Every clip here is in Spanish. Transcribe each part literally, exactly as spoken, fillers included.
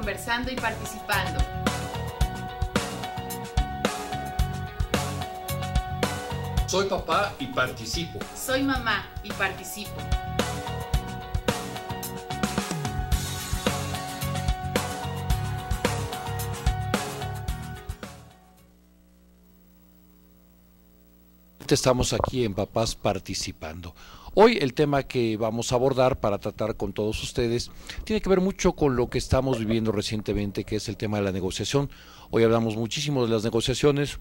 conversando y participando. Soy papá y participo. Soy mamá y participo. Estamos aquí en Papás Participando. Hoy el tema que vamos a abordar para tratar con todos ustedes tiene que ver mucho con lo que estamos viviendo recientemente, que es el tema de la negociación. Hoy hablamos muchísimo de las negociaciones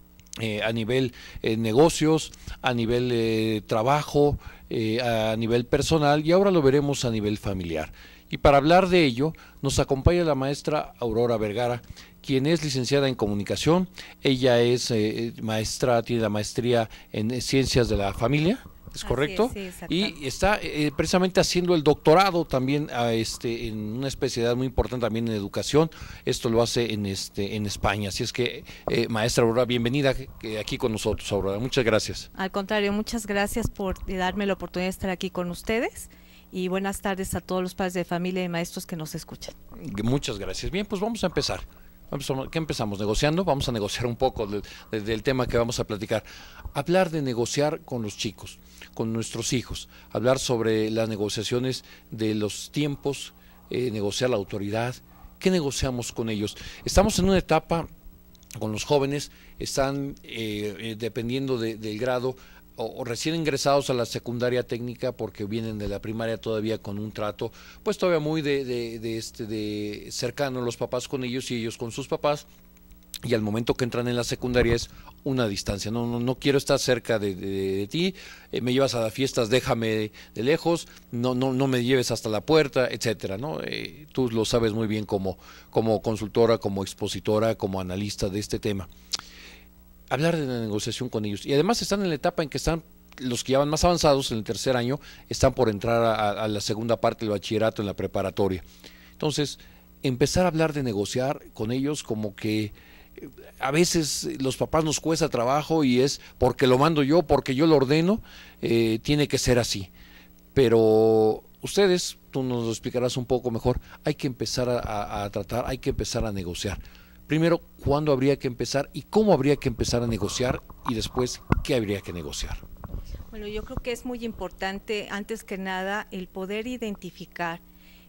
eh, a nivel eh, negocios, a nivel eh, trabajo, eh, a nivel personal, y ahora lo veremos a nivel familiar. Y para hablar de ello nos acompaña la maestra Aurora Vergara, quien es licenciada en comunicación. Ella es eh, maestra, tiene la maestría en ciencias de la familia, ¿es correcto? Es, sí, y está eh, precisamente haciendo el doctorado también a este, en una especialidad muy importante también en educación. Esto lo hace en este en España. Así es que, eh, maestra Aurora, bienvenida eh, aquí con nosotros, Aurora. Muchas gracias. Al contrario, muchas gracias por darme la oportunidad de estar aquí con ustedes. Y buenas tardes a todos los padres de familia y maestros que nos escuchan. Muchas gracias. Bien, pues vamos a empezar. ¿Qué empezamos? ¿Negociando? Vamos a negociar un poco del, del tema que vamos a platicar. Hablar de negociar con los chicos, con nuestros hijos. Hablar sobre las negociaciones de los tiempos, eh, negociar la autoridad. ¿Qué negociamos con ellos? Estamos en una etapa con los jóvenes, están eh, eh, dependiendo de, del grado, o recién ingresados a la secundaria técnica, porque vienen de la primaria todavía con un trato pues todavía muy de, de, de este de cercano, los papás con ellos y ellos con sus papás, y al momento que entran en la secundaria es una distancia. No, no, no quiero estar cerca de, de, de ti, eh, me llevas a las fiestas, déjame de, de lejos, no, no, no me lleves hasta la puerta, etcétera, ¿no? Eh, tú lo sabes muy bien como, como consultora, como expositora, como analista de este tema. Hablar de la negociación con ellos, y además están en la etapa en que están los que ya van más avanzados, en el tercer año, están por entrar a, a la segunda parte del bachillerato, en la preparatoria. Entonces, empezar a hablar de negociar con ellos, como que a veces los papás nos cuesta trabajo y es porque lo mando yo, porque yo lo ordeno, eh, tiene que ser así. Pero ustedes, tú nos lo explicarás un poco mejor, hay que empezar a, a, a tratar, hay que empezar a negociar. Primero, ¿cuándo habría que empezar y cómo habría que empezar a negociar? Y después, ¿qué habría que negociar? Bueno, yo creo que es muy importante, antes que nada, el poder identificar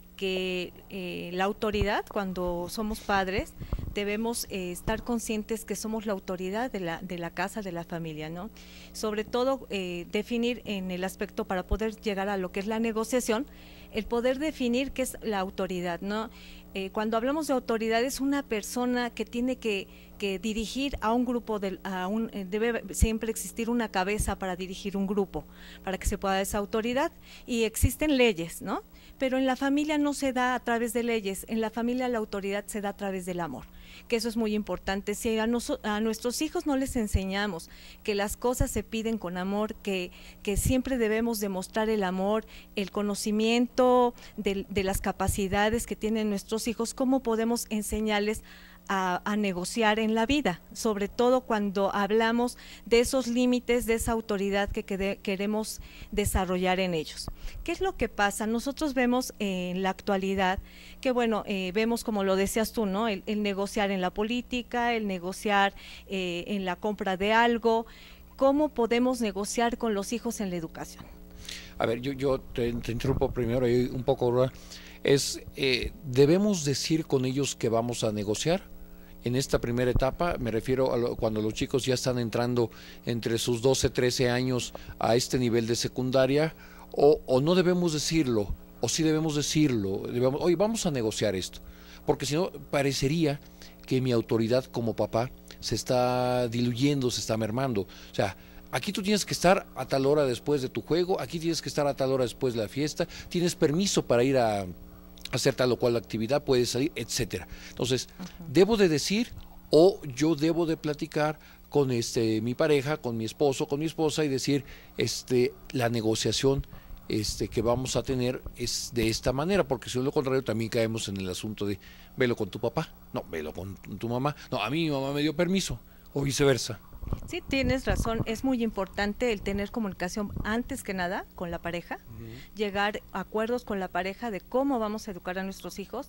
que eh, la autoridad, cuando somos padres, debemos eh, estar conscientes que somos la autoridad de la, de la casa, de la familia, ¿no? Sobre todo, eh, definir en el aspecto para poder llegar a lo que es la negociación, el poder definir qué es la autoridad, ¿no? Eh, cuando hablamos de autoridad, es una persona que tiene que, que dirigir a un grupo, de, a un, eh, debe siempre existir una cabeza para dirigir un grupo, para que se pueda dar esa autoridad, y existen leyes, ¿no? Pero en la familia no se da a través de leyes, en la familia la autoridad se da a través del amor, que eso es muy importante. Si a, nos, a nuestros hijos no les enseñamos que las cosas se piden con amor, que, que siempre debemos demostrar el amor, el conocimiento de, de las capacidades que tienen nuestros hijos, ¿cómo podemos enseñarles A, a negociar en la vida? Sobre todo cuando hablamos de esos límites, de esa autoridad que quede, queremos desarrollar en ellos. ¿Qué es lo que pasa? Nosotros vemos eh, en la actualidad que, bueno, eh, vemos, como lo decías tú, ¿no? El, el negociar en la política, el negociar eh, en la compra de algo. ¿Cómo podemos negociar con los hijos en la educación? A ver, yo, yo te, te interrumpo primero ahí un poco, Aurora. Es, eh, ¿debemos decir con ellos que vamos a negociar? En esta primera etapa, me refiero a lo, cuando los chicos ya están entrando entre sus doce, trece años a este nivel de secundaria, o, o no debemos decirlo, o sí debemos decirlo, debemos, oye, vamos a negociar esto, porque si no, parecería que mi autoridad como papá se está diluyendo, se está mermando. O sea, aquí tú tienes que estar a tal hora después de tu juego, aquí tienes que estar a tal hora después de la fiesta, tienes permiso para ir a hacer tal o cual actividad, puedes salir, etcétera. Entonces, uh-huh. ¿debo de decir o yo debo de platicar con este mi pareja, con mi esposo, con mi esposa, y decir, este la negociación este que vamos a tener es de esta manera? Porque si no, lo contrario, también caemos en el asunto de velo con tu papá, no, velo con tu mamá, no, a mí mi mamá me dio permiso, o viceversa. Sí, tienes razón, es muy importante el tener comunicación antes que nada con la pareja, uh-huh. llegar a acuerdos con la pareja de cómo vamos a educar a nuestros hijos.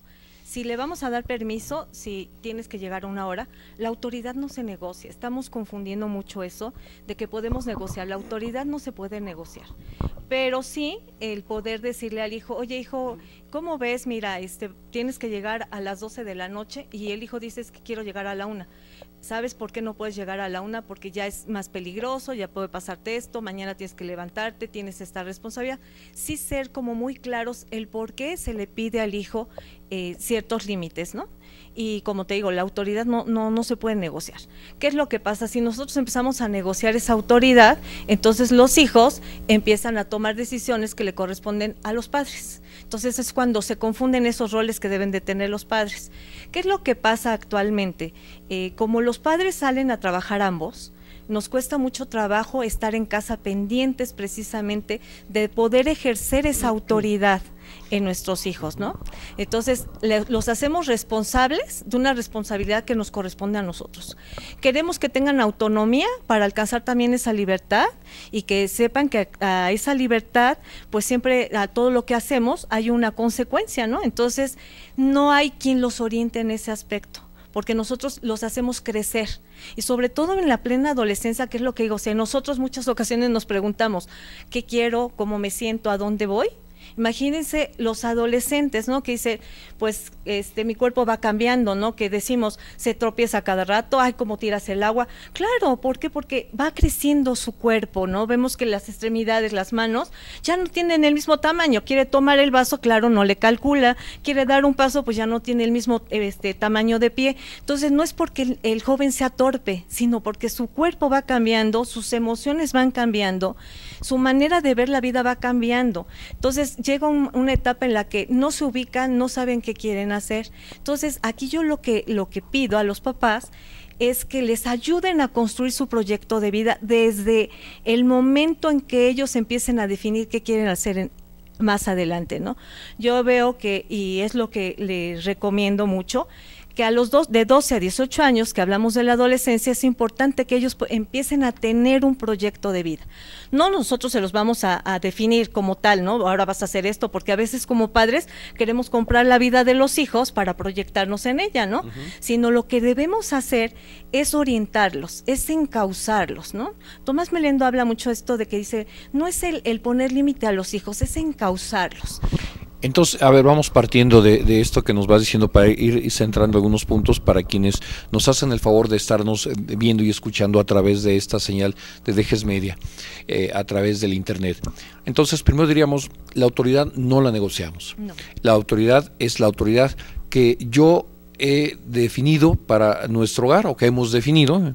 Si le vamos a dar permiso, si tienes que llegar a una hora, la autoridad no se negocia. Estamos confundiendo mucho eso de que podemos negociar. La autoridad no se puede negociar, pero sí el poder decirle al hijo, oye hijo, ¿cómo ves? Mira, este, tienes que llegar a las doce de la noche y el hijo dice es que quiero llegar a la una. ¿Sabes por qué no puedes llegar a la una? Porque ya es más peligroso, ya puede pasarte esto, mañana tienes que levantarte, tienes esta responsabilidad. Sí ser como muy claros el por qué se le pide al hijo eh, ciertos límites, ¿no? Y como te digo, la autoridad no, no, no se puede negociar. ¿Qué es lo que pasa? Si nosotros empezamos a negociar esa autoridad, entonces los hijos empiezan a tomar decisiones que le corresponden a los padres. Entonces es cuando se confunden esos roles que deben de tener los padres. ¿Qué es lo que pasa actualmente? Eh, como los padres salen a trabajar ambos, nos cuesta mucho trabajo estar en casa pendientes precisamente de poder ejercer esa autoridad en nuestros hijos, ¿no? Entonces, le, los hacemos responsables de una responsabilidad que nos corresponde a nosotros. Queremos que tengan autonomía para alcanzar también esa libertad y que sepan que a, a esa libertad, pues siempre a todo lo que hacemos hay una consecuencia, ¿no? Entonces, no hay quien los oriente en ese aspecto, porque nosotros los hacemos crecer y sobre todo en la plena adolescencia, que es lo que digo, o sea, nosotros muchas ocasiones nos preguntamos, ¿qué quiero? ¿Cómo me siento? ¿A dónde voy? Imagínense los adolescentes, ¿no? Que dice, pues, este, mi cuerpo va cambiando, ¿no? Que decimos, se tropieza cada rato, ay, cómo tiras el agua. Claro, ¿por qué? Porque va creciendo su cuerpo, ¿no? Vemos que las extremidades, las manos, ya no tienen el mismo tamaño. Quiere tomar el vaso, claro, no le calcula. Quiere dar un paso, pues ya no tiene el mismo este, tamaño de pie. Entonces, no es porque el, el joven sea torpe, sino porque su cuerpo va cambiando, sus emociones van cambiando, su manera de ver la vida va cambiando. Entonces, llega un, una etapa en la que no se ubican, no saben qué quieren hacer. Entonces, aquí yo lo que, lo que pido a los papás es que les ayuden a construir su proyecto de vida desde el momento en que ellos empiecen a definir qué quieren hacer en, más adelante, ¿no? Yo veo que, y es lo que les recomiendo mucho, que a los dos, de doce a dieciocho años, que hablamos de la adolescencia, es importante que ellos empiecen a tener un proyecto de vida. No nosotros se los vamos a, a definir como tal, ¿no? Ahora vas a hacer esto, porque a veces como padres queremos comprar la vida de los hijos para proyectarnos en ella, ¿no? Uh-huh. Sino lo que debemos hacer es orientarlos, es encauzarlos, ¿no? Tomás Melendo habla mucho de esto de que dice, no es el, el poner límite a los hijos, es encauzarlos. Entonces, a ver, vamos partiendo de, de esto que nos vas diciendo para ir centrando algunos puntos para quienes nos hacen el favor de estarnos viendo y escuchando a través de esta señal de Dejes Media, eh, a través del internet. Entonces, primero diríamos, la autoridad no la negociamos. No. La autoridad es la autoridad que yo he definido para nuestro hogar, o que hemos definido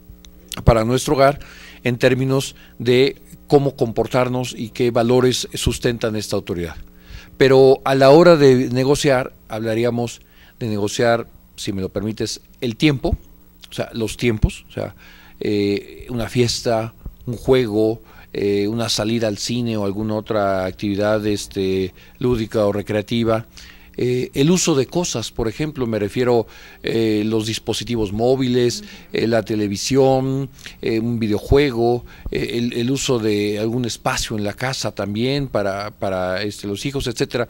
para nuestro hogar, en términos de cómo comportarnos y qué valores sustentan esta autoridad. Pero a la hora de negociar, hablaríamos de negociar, si me lo permites, el tiempo, o sea, los tiempos, o sea, eh, una fiesta, un juego, eh, una salida al cine o alguna otra actividad este, lúdica o recreativa. Eh, el uso de cosas, por ejemplo, me refiero eh, los dispositivos móviles, eh, la televisión, eh, un videojuego, eh, el, el uso de algún espacio en la casa también para, para este, los hijos, etcétera.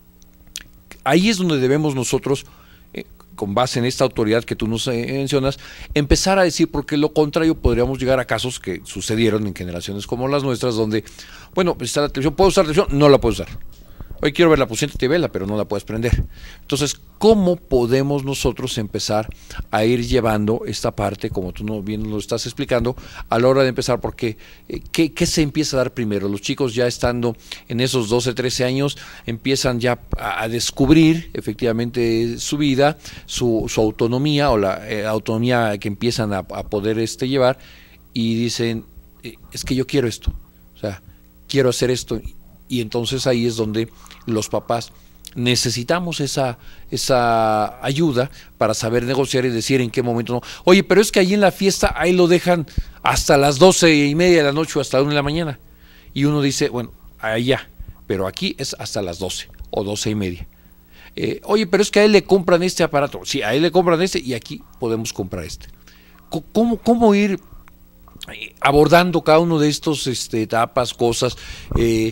Ahí es donde debemos nosotros, eh, con base en esta autoridad que tú nos eh, mencionas, empezar a decir, porque lo contrario podríamos llegar a casos que sucedieron en generaciones como las nuestras, donde, bueno, pues está la televisión, ¿puedo usar la televisión? No la puedo usar. Hoy quiero verla, pues siéntate y vela, pero no la puedes prender. Entonces, ¿cómo podemos nosotros empezar a ir llevando esta parte, como tú no, bien lo estás explicando, a la hora de empezar? Porque, eh, ¿qué, ¿qué se empieza a dar primero? Los chicos ya estando en esos doce, trece años, empiezan ya a, a descubrir efectivamente su vida, su, su autonomía, o la eh, autonomía que empiezan a, a poder este, llevar, y dicen, eh, es que yo quiero esto, o sea, quiero hacer esto. Y entonces ahí es donde los papás necesitamos esa, esa ayuda para saber negociar y decir en qué momento no. Oye, pero es que ahí en la fiesta, ahí lo dejan hasta las doce y media de la noche o hasta la una de la mañana. Y uno dice, bueno, allá, pero aquí es hasta las doce o doce y media. Eh, oye, pero es que a él le compran este aparato. Sí, a él le compran este y aquí podemos comprar este. ¿Cómo, cómo ir abordando cada uno de estos este, etapas, cosas? Eh,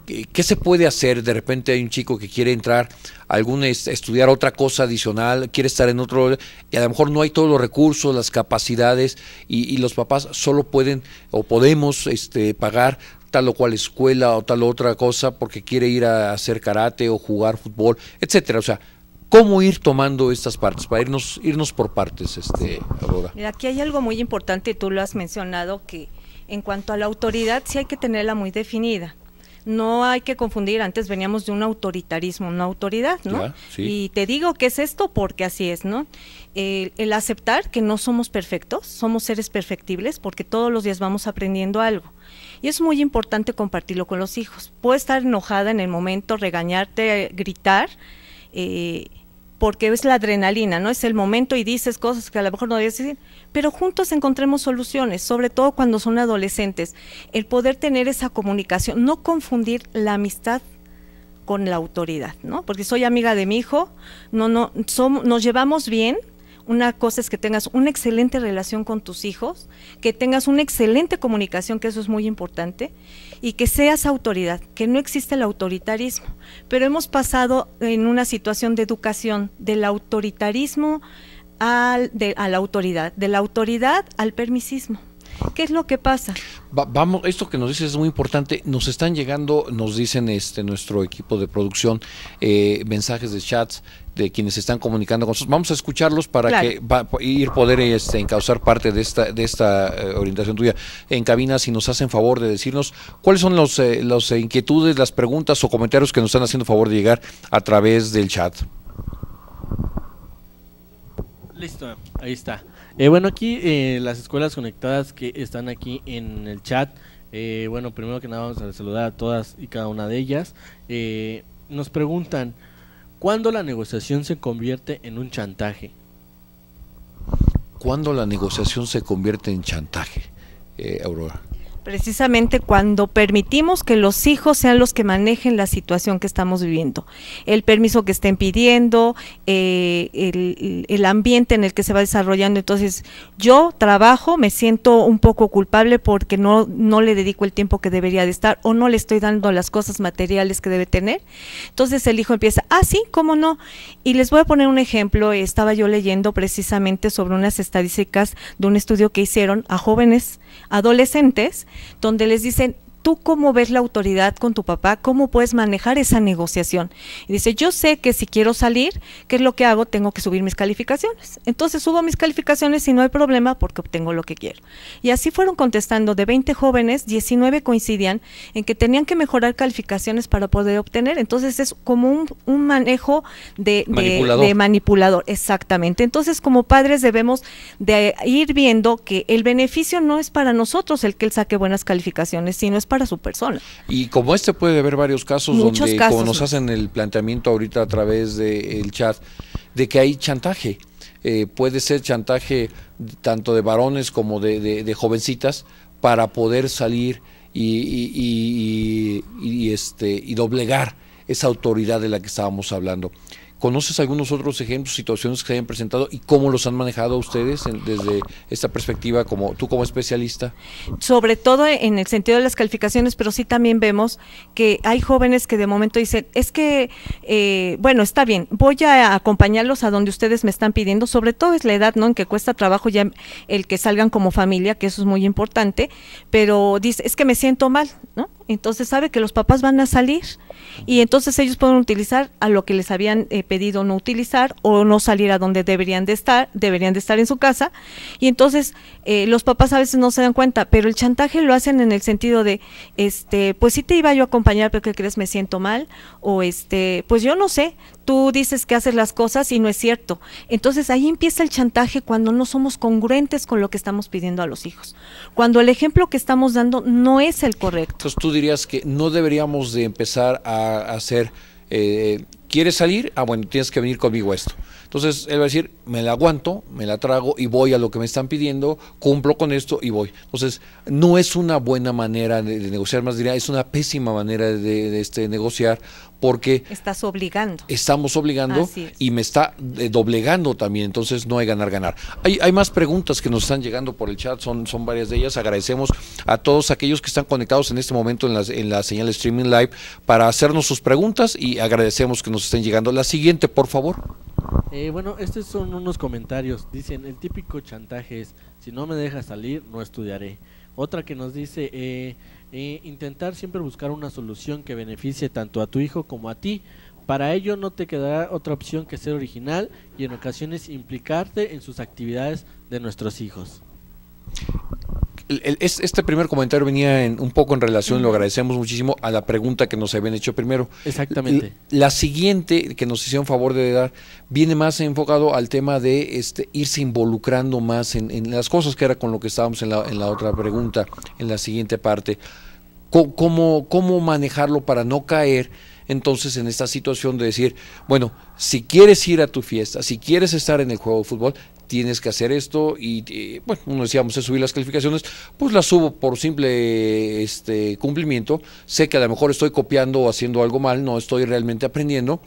¿qué se puede hacer? De repente hay un chico que quiere entrar a algún estudiar otra cosa adicional, quiere estar en otro, y a lo mejor no hay todos los recursos, las capacidades, y, y los papás solo pueden o podemos este, pagar tal o cual escuela o tal otra cosa porque quiere ir a hacer karate o jugar fútbol, etcétera. O sea, ¿cómo ir tomando estas partes? Para irnos, irnos por partes, este, Aurora. Mira, aquí hay algo muy importante, tú lo has mencionado, que en cuanto a la autoridad sí hay que tenerla muy definida. No hay que confundir, antes veníamos de un autoritarismo, una autoridad, ¿no? Ya, sí. Y te digo que es esto porque así es, ¿no? El, el aceptar que no somos perfectos, somos seres perfectibles, porque todos los días vamos aprendiendo algo. Y es muy importante compartirlo con los hijos. Puedo estar enojada en el momento, regañarte, gritar, eh, porque es la adrenalina, ¿no? Es el momento y dices cosas que a lo mejor no debes decir, pero juntos encontremos soluciones, sobre todo cuando son adolescentes. El poder tener esa comunicación, no confundir la amistad con la autoridad, ¿no? Porque soy amiga de mi hijo, no, no, somos, nos llevamos bien. Una cosa es que tengas una excelente relación con tus hijos, que tengas una excelente comunicación, que eso es muy importante, y que seas autoridad, que no existe el autoritarismo. Pero hemos pasado en una situación de educación del autoritarismo al, de, a la autoridad, de la autoridad al permisismo. ¿Qué es lo que pasa? Va, vamos, esto que nos dices es muy importante. Nos están llegando, nos dicen este nuestro equipo de producción, eh, mensajes de chats de quienes se están comunicando con nosotros. Vamos a escucharlos para claro. que va, ir poder este, encauzar parte de esta de esta eh, orientación tuya. En cabina, si nos hacen favor de decirnos cuáles son los, eh, los eh, inquietudes, las preguntas o comentarios que nos están haciendo favor de llegar a través del chat. Listo, ahí está. Eh, bueno, aquí eh, las escuelas conectadas que están aquí en el chat, eh, bueno, primero que nada vamos a saludar a todas y cada una de ellas. Eh, nos preguntan, ¿cuándo la negociación se convierte en un chantaje? ¿Cuándo la negociación se convierte en chantaje, eh, Aurora? Precisamente cuando permitimos que los hijos sean los que manejen la situación que estamos viviendo, el permiso que estén pidiendo, eh, el, el ambiente en el que se va desarrollando. Entonces yo trabajo, me siento un poco culpable porque no, no le dedico el tiempo que debería de estar o no le estoy dando las cosas materiales que debe tener. Entonces el hijo empieza, ah sí, ¿cómo no? Y les voy a poner un ejemplo. Estaba yo leyendo precisamente sobre unas estadísticas de un estudio que hicieron a jóvenes adolescentes, donde les dicen, ¿tú cómo ves la autoridad con tu papá? ¿Cómo puedes manejar esa negociación? Y dice, yo sé que si quiero salir, ¿qué es lo que hago? Tengo que subir mis calificaciones. Entonces subo mis calificaciones y no hay problema porque obtengo lo que quiero. Y así fueron contestando. De veinte jóvenes, diecinueve coincidían en que tenían que mejorar calificaciones para poder obtener. Entonces es como un, un manejo de manipulador. De, de manipulador, exactamente. Entonces como padres debemos de ir viendo que el beneficio no es para nosotros el que él saque buenas calificaciones, sino es para su persona. Y como este puede haber varios casos Muchos donde, casos, como nos ¿no? hacen el planteamiento ahorita a través del chat, de que hay chantaje. Eh, puede ser chantaje tanto de varones como de, de, de jovencitas para poder salir y, y, y, y, y, este, y doblegar esa autoridad de la que estábamos hablando. ¿Conoces algunos otros ejemplos, situaciones que se hayan presentado y cómo los han manejado ustedes en, desde esta perspectiva, como tú como especialista? Sobre todo en el sentido de las calificaciones, pero sí también vemos que hay jóvenes que de momento dicen, es que, eh, bueno, está bien, voy a acompañarlos a donde ustedes me están pidiendo, sobre todo es la edad, ¿no?, en que cuesta trabajo ya el que salgan como familia, que eso es muy importante, pero dice, es que me siento mal, ¿no? Entonces sabe que los papás van a salir y entonces ellos pueden utilizar a lo que les habían eh, pedido no utilizar o no salir a donde deberían de estar, deberían de estar en su casa, y entonces eh, los papás a veces no se dan cuenta, pero el chantaje lo hacen en el sentido de, este, pues sí te iba yo a acompañar, pero ¿qué crees? Me siento mal, o este, pues yo no sé, tú dices que haces las cosas y no es cierto. Entonces ahí empieza el chantaje cuando no somos congruentes con lo que estamos pidiendo a los hijos, cuando el ejemplo que estamos dando no es el correcto. Entonces tú dirías que no deberíamos de empezar a hacer, eh, ¿quieres salir? Ah, bueno, tienes que venir conmigo a esto. Entonces él va a decir, me la aguanto, me la trago y voy a lo que me están pidiendo, cumplo con esto y voy. Entonces no es una buena manera de, de negociar, más diría, es una pésima manera de, de este, negociar, porque estás obligando. Estamos obligando y me está eh, doblegando también, entonces no hay ganar-ganar. Hay, hay más preguntas que nos están llegando por el chat, son, son varias de ellas. Agradecemos a todos aquellos que están conectados en este momento en la, en la señal streaming live para hacernos sus preguntas y agradecemos que nos estén llegando. La siguiente, por favor. Eh, bueno, estos son unos comentarios. Dicen, el típico chantaje es, si no me dejas salir, no estudiaré. Otra que nos dice, eh, eh, intentar siempre buscar una solución que beneficie tanto a tu hijo como a ti. Para ello no te quedará otra opción que ser original y en ocasiones implicarte en sus actividades de nuestros hijos. El, el, este primer comentario venía en, un poco en relación, lo agradecemos muchísimo, a la pregunta que nos habían hecho primero. Exactamente. La, la siguiente que nos hicieron favor de dar viene más enfocado al tema de este irse involucrando más en, en las cosas, que era con lo que estábamos en la, en la otra pregunta, en la siguiente parte. ¿Cómo, cómo manejarlo para no caer entonces en esta situación de decir, bueno, si quieres ir a tu fiesta, si quieres estar en el juego de fútbol, tienes que hacer esto y, y bueno, como decíamos, es subir las calificaciones, pues las subo por simple este cumplimiento, sé que a lo mejor estoy copiando o haciendo algo mal, no estoy realmente aprendiendo,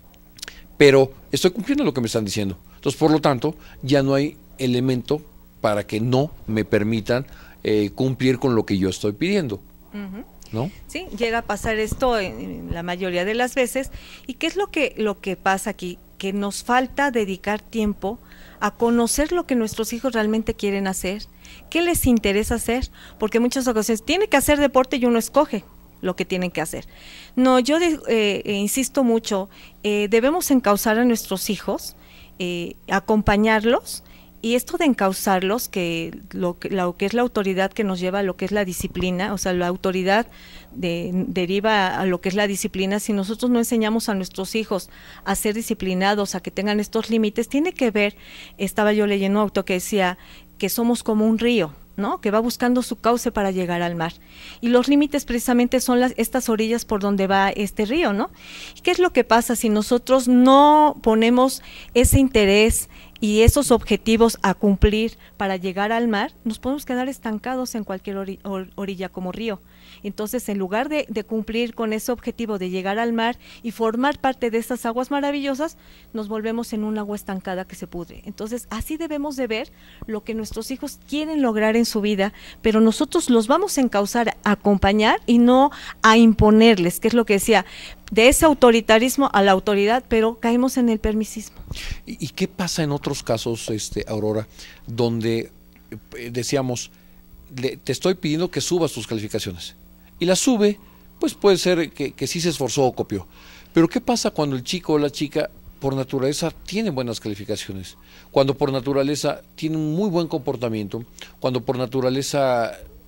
pero estoy cumpliendo lo que me están diciendo. Entonces, por lo tanto, ya no hay elemento para que no me permitan eh, cumplir con lo que yo estoy pidiendo. Uh-huh. ¿No? Sí, llega a pasar esto en, en la mayoría de las veces. ¿Y qué es lo que, lo que pasa aquí? Que nos falta dedicar tiempo a conocer lo que nuestros hijos realmente quieren hacer, qué les interesa hacer, porque muchas ocasiones tiene que hacer deporte y uno escoge lo que tienen que hacer. No, yo eh, eh, insisto mucho, eh, debemos encauzar a nuestros hijos, eh, acompañarlos. Y esto de encauzarlos, que lo, que lo que es la autoridad que nos lleva a lo que es la disciplina, o sea, la autoridad de, deriva a lo que es la disciplina. Si nosotros no enseñamos a nuestros hijos a ser disciplinados, a que tengan estos límites, tiene que ver, estaba yo leyendo un auto que decía que somos como un río, ¿no? Que va buscando su cauce para llegar al mar. Y los límites precisamente son las, estas orillas por donde va este río, ¿no? ¿Y qué es lo que pasa si nosotros no ponemos ese interés y esos objetivos a cumplir para llegar al mar? Nos podemos quedar estancados en cualquier ori orilla como río. Entonces, en lugar de, de cumplir con ese objetivo de llegar al mar y formar parte de esas aguas maravillosas, nos volvemos en un agua estancada que se pudre. Entonces, así debemos de ver lo que nuestros hijos quieren lograr en su vida, pero nosotros los vamos a encauzar, a acompañar y no a imponerles, que es lo que decía, de ese autoritarismo a la autoridad, pero caemos en el permisismo. ¿Y, y qué pasa en otros casos, este, Aurora, donde eh, decíamos, le, te estoy pidiendo que subas tus calificaciones? Y la sube, pues puede ser que, que sí se esforzó o copió. Pero ¿qué pasa cuando el chico o la chica por naturaleza tiene buenas calificaciones? Cuando por naturaleza tiene un muy buen comportamiento, cuando por naturaleza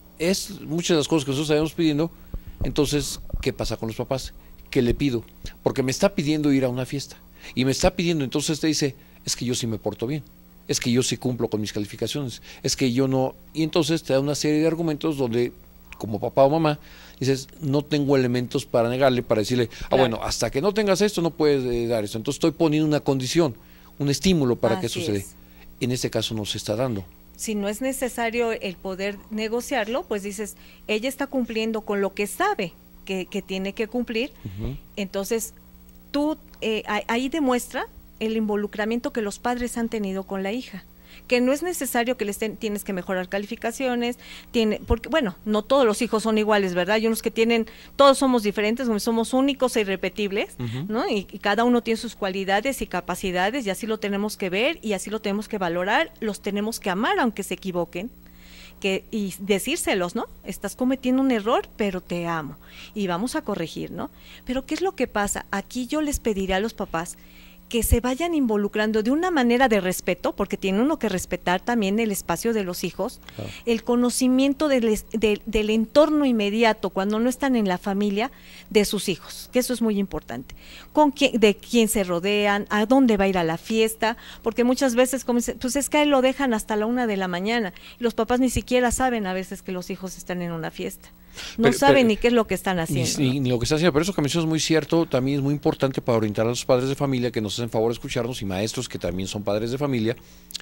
es muchas de las cosas que nosotros estamos pidiendo, entonces, ¿qué pasa con los papás? ¿Qué le pido? Porque me está pidiendo ir a una fiesta. Y me está pidiendo, entonces te dice, es que yo sí me porto bien, es que yo sí cumplo con mis calificaciones, es que yo no... Y entonces te da una serie de argumentos donde, como papá o mamá, dices, no tengo elementos para negarle, para decirle, ah, claro, bueno, hasta que no tengas esto no puedes eh, dar esto. Entonces estoy poniendo una condición, un estímulo para Así que suceda. En este caso no se está dando. Si no es necesario el poder negociarlo, pues dices, ella está cumpliendo con lo que sabe que, que tiene que cumplir, uh-huh. Entonces tú eh, ahí demuestra el involucramiento que los padres han tenido con la hija, que no es necesario que les ten, tienes que mejorar calificaciones, tiene, porque bueno, no todos los hijos son iguales, ¿verdad? Hay unos que tienen, todos somos diferentes, somos únicos e irrepetibles, uh-huh. ¿no? Y, y cada uno tiene sus cualidades y capacidades y así lo tenemos que ver y así lo tenemos que valorar, los tenemos que amar aunque se equivoquen. Que, y decírselos, ¿no? Estás cometiendo un error, pero te amo y vamos a corregir, ¿no? Pero ¿qué es lo que pasa? Aquí yo les pediré a los papás que se vayan involucrando de una manera de respeto, porque tiene uno que respetar también el espacio de los hijos, claro. El conocimiento del, de, del entorno inmediato, cuando no están en la familia, de sus hijos, que eso es muy importante, con quién, de quién se rodean, a dónde va a ir a la fiesta, porque muchas veces, como dice, pues es que a él lo dejan hasta la una de la mañana, y los papás ni siquiera saben a veces que los hijos están en una fiesta. No Pero- saben pero- ni qué es lo que están haciendo. Ni, ni- ¿no? ni lo que está haciendo, pero eso que mencionas es muy cierto, también es muy importante para orientar a los padres de familia que nos hacen favor de escucharnos y maestros que también son padres de familia.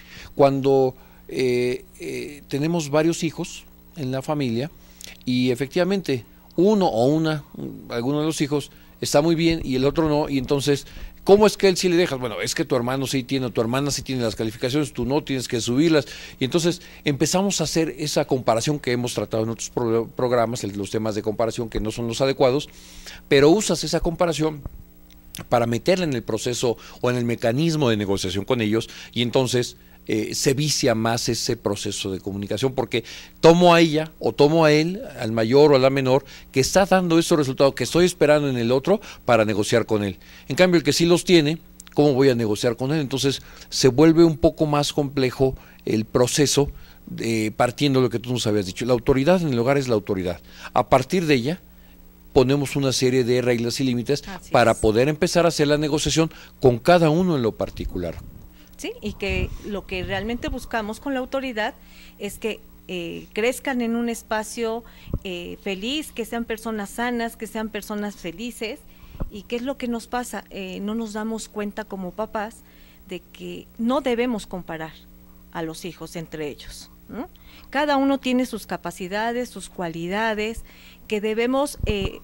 Cuando eh, eh, tenemos varios hijos en la familia y efectivamente uno o una, alguno de los hijos está muy bien y el otro no, y entonces, ¿cómo es que él sí le dejas? Bueno, es que tu hermano sí tiene, tu hermana sí tiene las calificaciones, tú no, tienes que subirlas. Y entonces empezamos a hacer esa comparación que hemos tratado en otros pro programas, el, los temas de comparación que no son los adecuados, pero usas esa comparación para meterla en el proceso o en el mecanismo de negociación con ellos y entonces eh, se vicia más ese proceso de comunicación porque tomo a ella o tomo a él, al mayor o a la menor, que está dando esos resultados que estoy esperando en el otro para negociar con él. En cambio, el que sí los tiene, ¿cómo voy a negociar con él? Entonces se vuelve un poco más complejo el proceso eh, partiendo de lo que tú nos habías dicho. La autoridad en el hogar es la autoridad. A partir de ella ponemos una serie de reglas y límites Así para es. poder empezar a hacer la negociación con cada uno en lo particular. Sí, y que lo que realmente buscamos con la autoridad es que eh, crezcan en un espacio eh, feliz, que sean personas sanas, que sean personas felices. ¿Y qué es lo que nos pasa? Eh, no nos damos cuenta como papás de que no debemos comparar a los hijos entre ellos, ¿no? Cada uno tiene sus capacidades, sus cualidades, que debemos eh,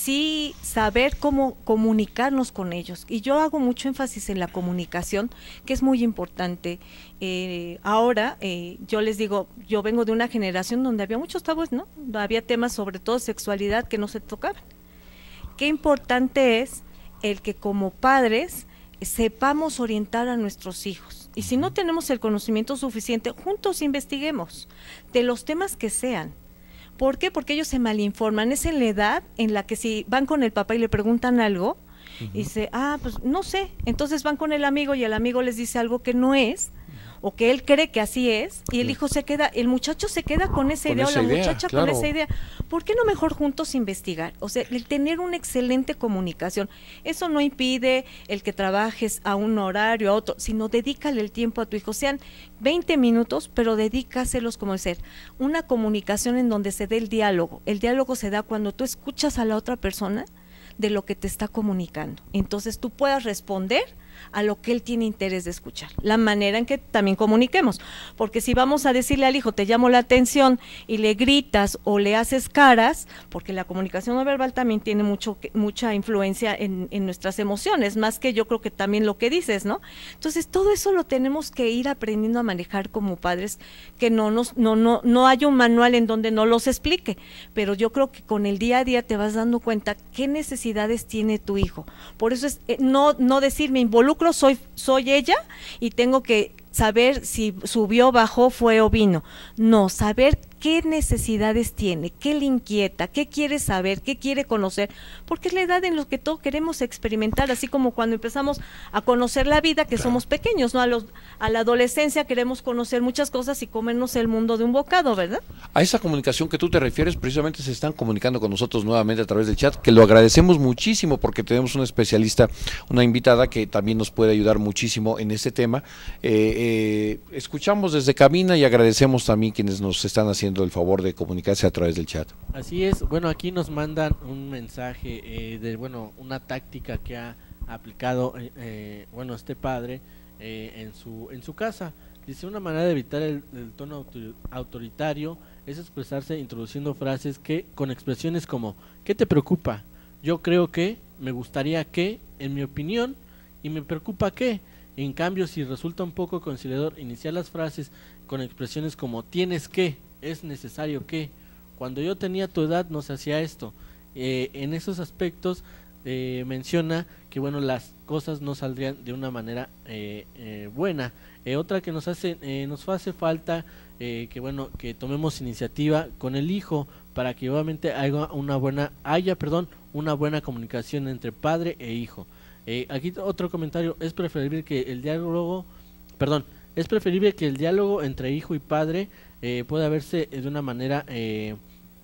sí saber cómo comunicarnos con ellos. Y yo hago mucho énfasis en la comunicación, que es muy importante. Eh, ahora, eh, yo les digo, yo vengo de una generación donde había muchos tabúes, ¿no? Había temas sobre todo sexualidad que no se tocaban. Qué importante es el que como padres sepamos orientar a nuestros hijos. Y si no tenemos el conocimiento suficiente, juntos investiguemos de los temas que sean. ¿Por qué? Porque ellos se malinforman. Es en la edad en la que si van con el papá y le preguntan algo, uh-huh. y dice, ah, pues no sé. Entonces van con el amigo y el amigo les dice algo que no es, o que él cree que así es, y el hijo se queda, el muchacho se queda con esa Con idea esa o la idea, muchacha claro. con esa idea. ¿Por qué no mejor juntos investigar? O sea, el tener una excelente comunicación. Eso no impide el que trabajes a un horario, a otro, sino dedícale el tiempo a tu hijo. Sean veinte minutos, pero dedícaselos como ser. Una comunicación en donde se dé el diálogo. El diálogo se da cuando tú escuchas a la otra persona de lo que te está comunicando. Entonces tú puedas responder a lo que él tiene interés de escuchar, la manera en que también comuniquemos, porque si vamos a decirle al hijo, te llamo la atención y le gritas o le haces caras, porque la comunicación no verbal también tiene mucho mucha influencia en, en nuestras emociones, más que yo creo que también lo que dices, ¿no? Entonces todo eso lo tenemos que ir aprendiendo a manejar como padres, que no nos no no no hay un manual en donde no los explique, pero yo creo que con el día a día te vas dando cuenta qué necesidades tiene tu hijo. Por eso es eh, no no decir me involucro, soy soy ella y tengo que saber si subió, bajó, fue o vino. No, saber qué necesidades tiene, qué le inquieta, qué quiere saber, qué quiere conocer, porque es la edad en la que todos queremos experimentar, así como cuando empezamos a conocer la vida, que claro. somos pequeños, ¿no? A los a la adolescencia queremos conocer muchas cosas y comernos el mundo de un bocado, ¿verdad? A esa comunicación que tú te refieres, precisamente se están comunicando con nosotros nuevamente a través del chat, que lo agradecemos muchísimo porque tenemos una especialista, una invitada que también nos puede ayudar muchísimo en este tema. Eh, eh, escuchamos desde cabina y agradecemos también quienes nos están haciendo el favor de comunicarse a través del chat. Así es, bueno, aquí nos mandan un mensaje eh, de, bueno, una táctica que ha aplicado, eh, eh, bueno, este padre eh, en su en su casa. Dice, una manera de evitar el, el tono autor, autoritario es expresarse introduciendo frases que con expresiones como, ¿qué te preocupa? Yo creo que, me gustaría que, en mi opinión, y me preocupa que. En cambio, si resulta un poco conciliador iniciar las frases con expresiones como, tienes que, es necesario que, cuando yo tenía tu edad no se hacía esto, eh, en esos aspectos eh, menciona que bueno, las cosas no saldrían de una manera eh, eh, buena. Eh, otra que nos hace eh, nos hace falta eh, que bueno, que tomemos iniciativa con el hijo para que obviamente haya una buena haya perdón una buena comunicación entre padre e hijo. Eh, aquí otro comentario, es preferible que el diálogo perdón es preferible que el diálogo entre hijo y padre Eh, puede verse de una manera, eh,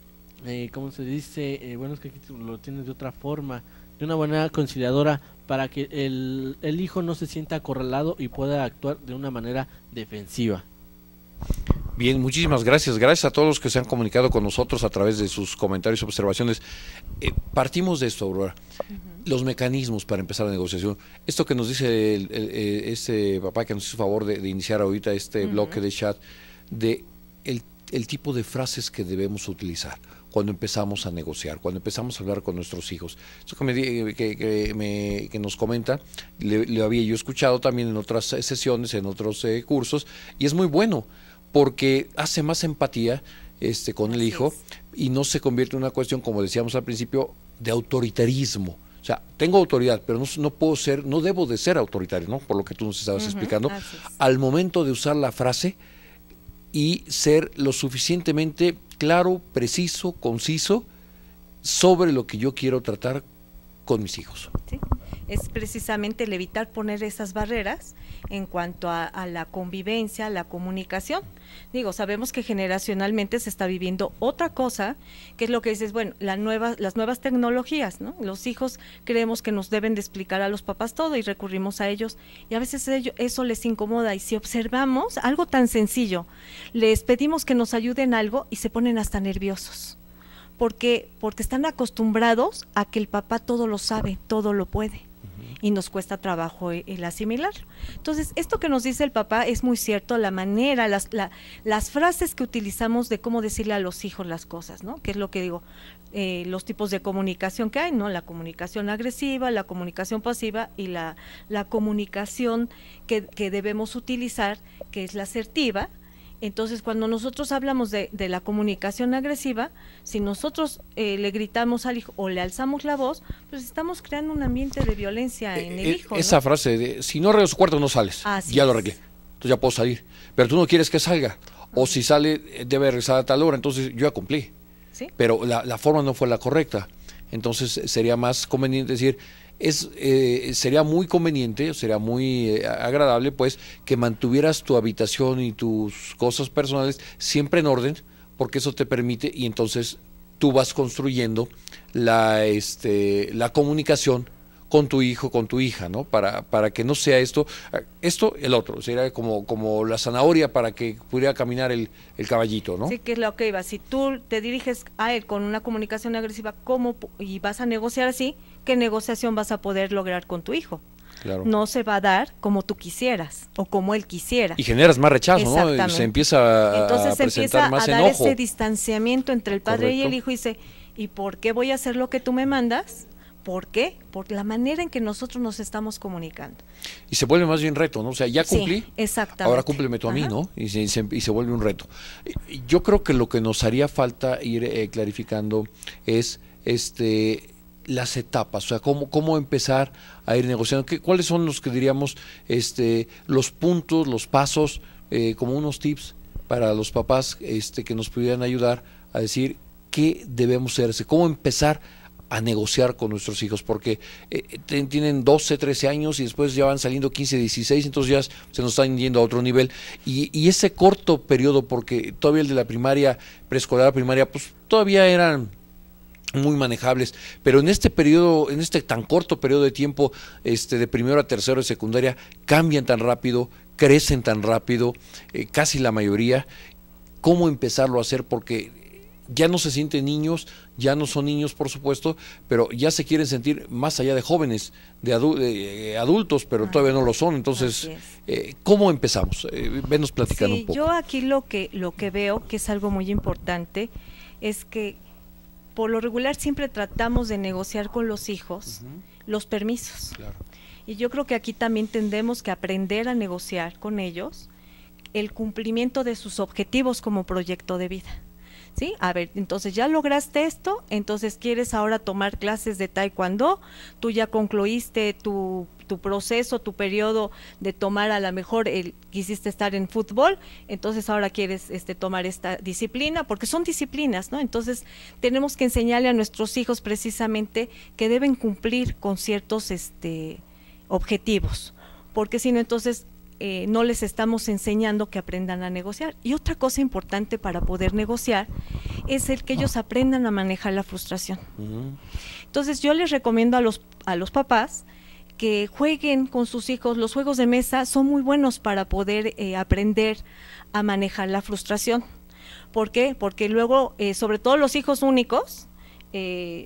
eh, ¿cómo se dice? Eh, bueno, es que aquí lo tienes de otra forma, de una manera conciliadora para que el, el hijo no se sienta acorralado y pueda actuar de una manera defensiva. Bien, muchísimas gracias. Gracias a todos los que se han comunicado con nosotros a través de sus comentarios y observaciones. Eh, partimos de esto, Aurora. Uh-huh. Los mecanismos para empezar la negociación. Esto que nos dice el, el, el, este papá que nos hizo favor de, de iniciar ahorita este uh-huh. bloque de chat, de el, el tipo de frases que debemos utilizar cuando empezamos a negociar, cuando empezamos a hablar con nuestros hijos. Esto que, me, que, que, me, que nos comenta, le, le había yo escuchado también en otras sesiones, en otros eh, cursos, y es muy bueno, porque hace más empatía este, con Así el hijo es. Y no se convierte en una cuestión, como decíamos al principio, de autoritarismo. O sea, tengo autoridad, pero no, no puedo ser, no debo de ser autoritario, ¿no? Por lo que tú nos estabas uh-huh, explicando. Al momento de usar la frase y ser lo suficientemente claro, preciso, conciso sobre lo que yo quiero tratar con mis hijos. Sí, es precisamente el evitar poner esas barreras en cuanto a, a la convivencia, a la comunicación. Digo, sabemos que generacionalmente se está viviendo otra cosa, que es lo que dices, bueno, la nueva, las nuevas tecnologías, ¿no? Los hijos creemos que nos deben de explicar a los papás todo y recurrimos a ellos, y a veces ello, eso les incomoda, y si observamos algo tan sencillo, les pedimos que nos ayuden algo y se ponen hasta nerviosos. Porque, porque están acostumbrados a que el papá todo lo sabe, todo lo puede, uh-huh. y nos cuesta trabajo el, el asimilarlo. Entonces, esto que nos dice el papá es muy cierto, la manera, las, la, las frases que utilizamos de cómo decirle a los hijos las cosas, ¿no? Que es lo que digo, eh, los tipos de comunicación que hay, ¿no? La comunicación agresiva, la comunicación pasiva y la, la comunicación que, que debemos utilizar, que es la asertiva. Entonces, cuando nosotros hablamos de, de la comunicación agresiva, si nosotros eh, le gritamos al hijo o le alzamos la voz, pues estamos creando un ambiente de violencia en el eh, hijo. Esa ¿no? frase de, si no arreglas su cuarto no sales, Así ya es. lo arreglé, entonces ya puedo salir, pero tú no quieres que salga, o si sale debe regresar a tal hora, entonces yo ya cumplí, ¿sí? Pero la, la forma no fue la correcta, entonces sería más conveniente decir, es eh, sería muy conveniente, sería muy eh, agradable pues que mantuvieras tu habitación y tus cosas personales siempre en orden, porque eso te permite y entonces tú vas construyendo la este la comunicación con tu hijo, con tu hija, ¿no? Para para que no sea esto esto el otro, sería como como la zanahoria para que pudiera caminar el, el caballito, ¿no? Sí, que es lo que iba, si tú te diriges a él con una comunicación agresiva, ¿cómo y vas a negociar así? ¿Qué negociación vas a poder lograr con tu hijo? Claro. No se va a dar como tú quisieras o como él quisiera. Y generas más rechazo, ¿no? Se empieza a, Entonces a presentar empieza más a dar enojo. ese distanciamiento entre el padre Correcto. Y el hijo y dice, ¿y por qué voy a hacer lo que tú me mandas? ¿Por qué? Por la manera en que nosotros nos estamos comunicando. Y se vuelve más bien reto, ¿no? O sea, ya cumplí, sí, exactamente. Ahora cúmpleme tú a mí, Ajá. ¿no? Y se, y, se, y se vuelve un reto. Yo creo que lo que nos haría falta ir eh, clarificando es este las etapas, o sea, cómo, cómo empezar a ir negociando, ¿Qué, cuáles son los que diríamos este los puntos, los pasos, eh, como unos tips para los papás este que nos pudieran ayudar a decir qué debemos hacer, cómo empezar a negociar con nuestros hijos, porque eh, tienen doce, trece años y después ya van saliendo quince, dieciséis, entonces ya se nos están yendo a otro nivel, y, y ese corto periodo, porque todavía el de la primaria, preescolar, primaria, pues todavía eran muy manejables, pero en este periodo, en este tan corto periodo de tiempo, este de primero a tercero de secundaria, cambian tan rápido, crecen tan rápido, eh, casi la mayoría. ¿Cómo empezarlo a hacer? Porque ya no se sienten niños, ya no son niños, por supuesto, pero ya se quieren sentir más allá de jóvenes, de, adu de eh, adultos, pero ah, todavía no lo son. Entonces, eh, ¿cómo empezamos? Eh, venos platicando sí, un poco. Yo aquí lo que lo que veo, que es algo muy importante, es que por lo regular siempre tratamos de negociar con los hijos uh-huh. los permisos. Claro. Y yo creo que aquí también tendremos que aprender a negociar con ellos el cumplimiento de sus objetivos como proyecto de vida. ¿Sí? A ver, entonces ya lograste esto, entonces quieres ahora tomar clases de taekwondo, tú ya concluiste tu, tu proceso, tu periodo de tomar, a lo mejor el, quisiste estar en fútbol, entonces ahora quieres este, tomar esta disciplina, porque son disciplinas, ¿no? Entonces tenemos que enseñarle a nuestros hijos precisamente que deben cumplir con ciertos este, objetivos, porque si no entonces Eh, no les estamos enseñando que aprendan a negociar. Y otra cosa importante para poder negociar es el que ellos aprendan a manejar la frustración. Uh-huh. Entonces yo les recomiendo a los, a los papás que jueguen con sus hijos. Los juegos de mesa son muy buenos para poder eh, aprender a manejar la frustración. ¿Por qué? Porque luego, eh, sobre todo los hijos únicos, eh,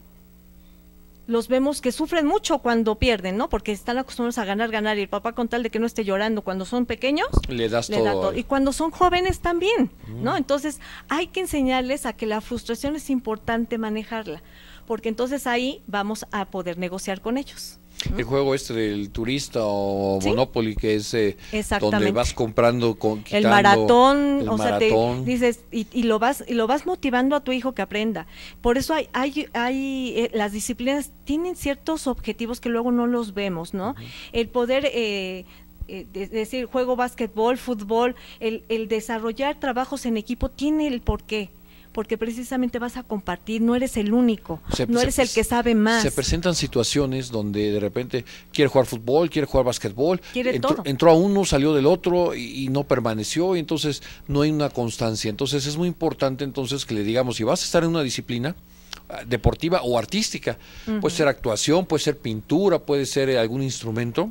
los vemos que sufren mucho cuando pierden, ¿no? Porque están acostumbrados a ganar, ganar, y el papá, con tal de que no esté llorando cuando son pequeños, le das le todo. da todo. Y cuando son jóvenes también, ¿no? Entonces hay que enseñarles a que la frustración es importante manejarla, porque entonces ahí vamos a poder negociar con ellos. El juego este del turista o ¿Sí? Monopoly, que es eh, Exactamente. donde vas comprando, con, quitando, el maratón, el o maratón. sea, te dices, y, y lo vas y lo vas motivando a tu hijo que aprenda. Por eso hay, hay, hay eh, las disciplinas tienen ciertos objetivos que luego no los vemos, ¿no? Uh-huh. El poder eh, eh, de, decir, juego básquetbol, fútbol, el, el desarrollar trabajos en equipo tiene el porqué. Porque precisamente vas a compartir, no eres el único, se, no eres se, el que sabe más. Se presentan situaciones donde de repente quiere jugar fútbol, quiere jugar básquetbol, quiere entró, todo. entró a uno, salió del otro y, y no permaneció, y entonces no hay una constancia. Entonces es muy importante entonces que le digamos, si vas a estar en una disciplina deportiva o artística, uh-huh. puede ser actuación, puede ser pintura, puede ser algún instrumento,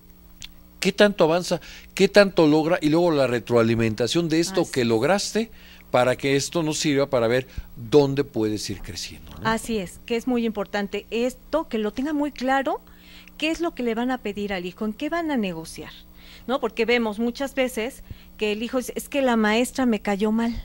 ¿qué tanto avanza? ¿Qué tanto logra? Y luego la retroalimentación de esto Así. que lograste, para que esto nos sirva para ver dónde puedes ir creciendo, ¿no? Así es, que es muy importante esto, que lo tenga muy claro, qué es lo que le van a pedir al hijo, en qué van a negociar, ¿no? Porque vemos muchas veces que el hijo dice, es que la maestra me cayó mal.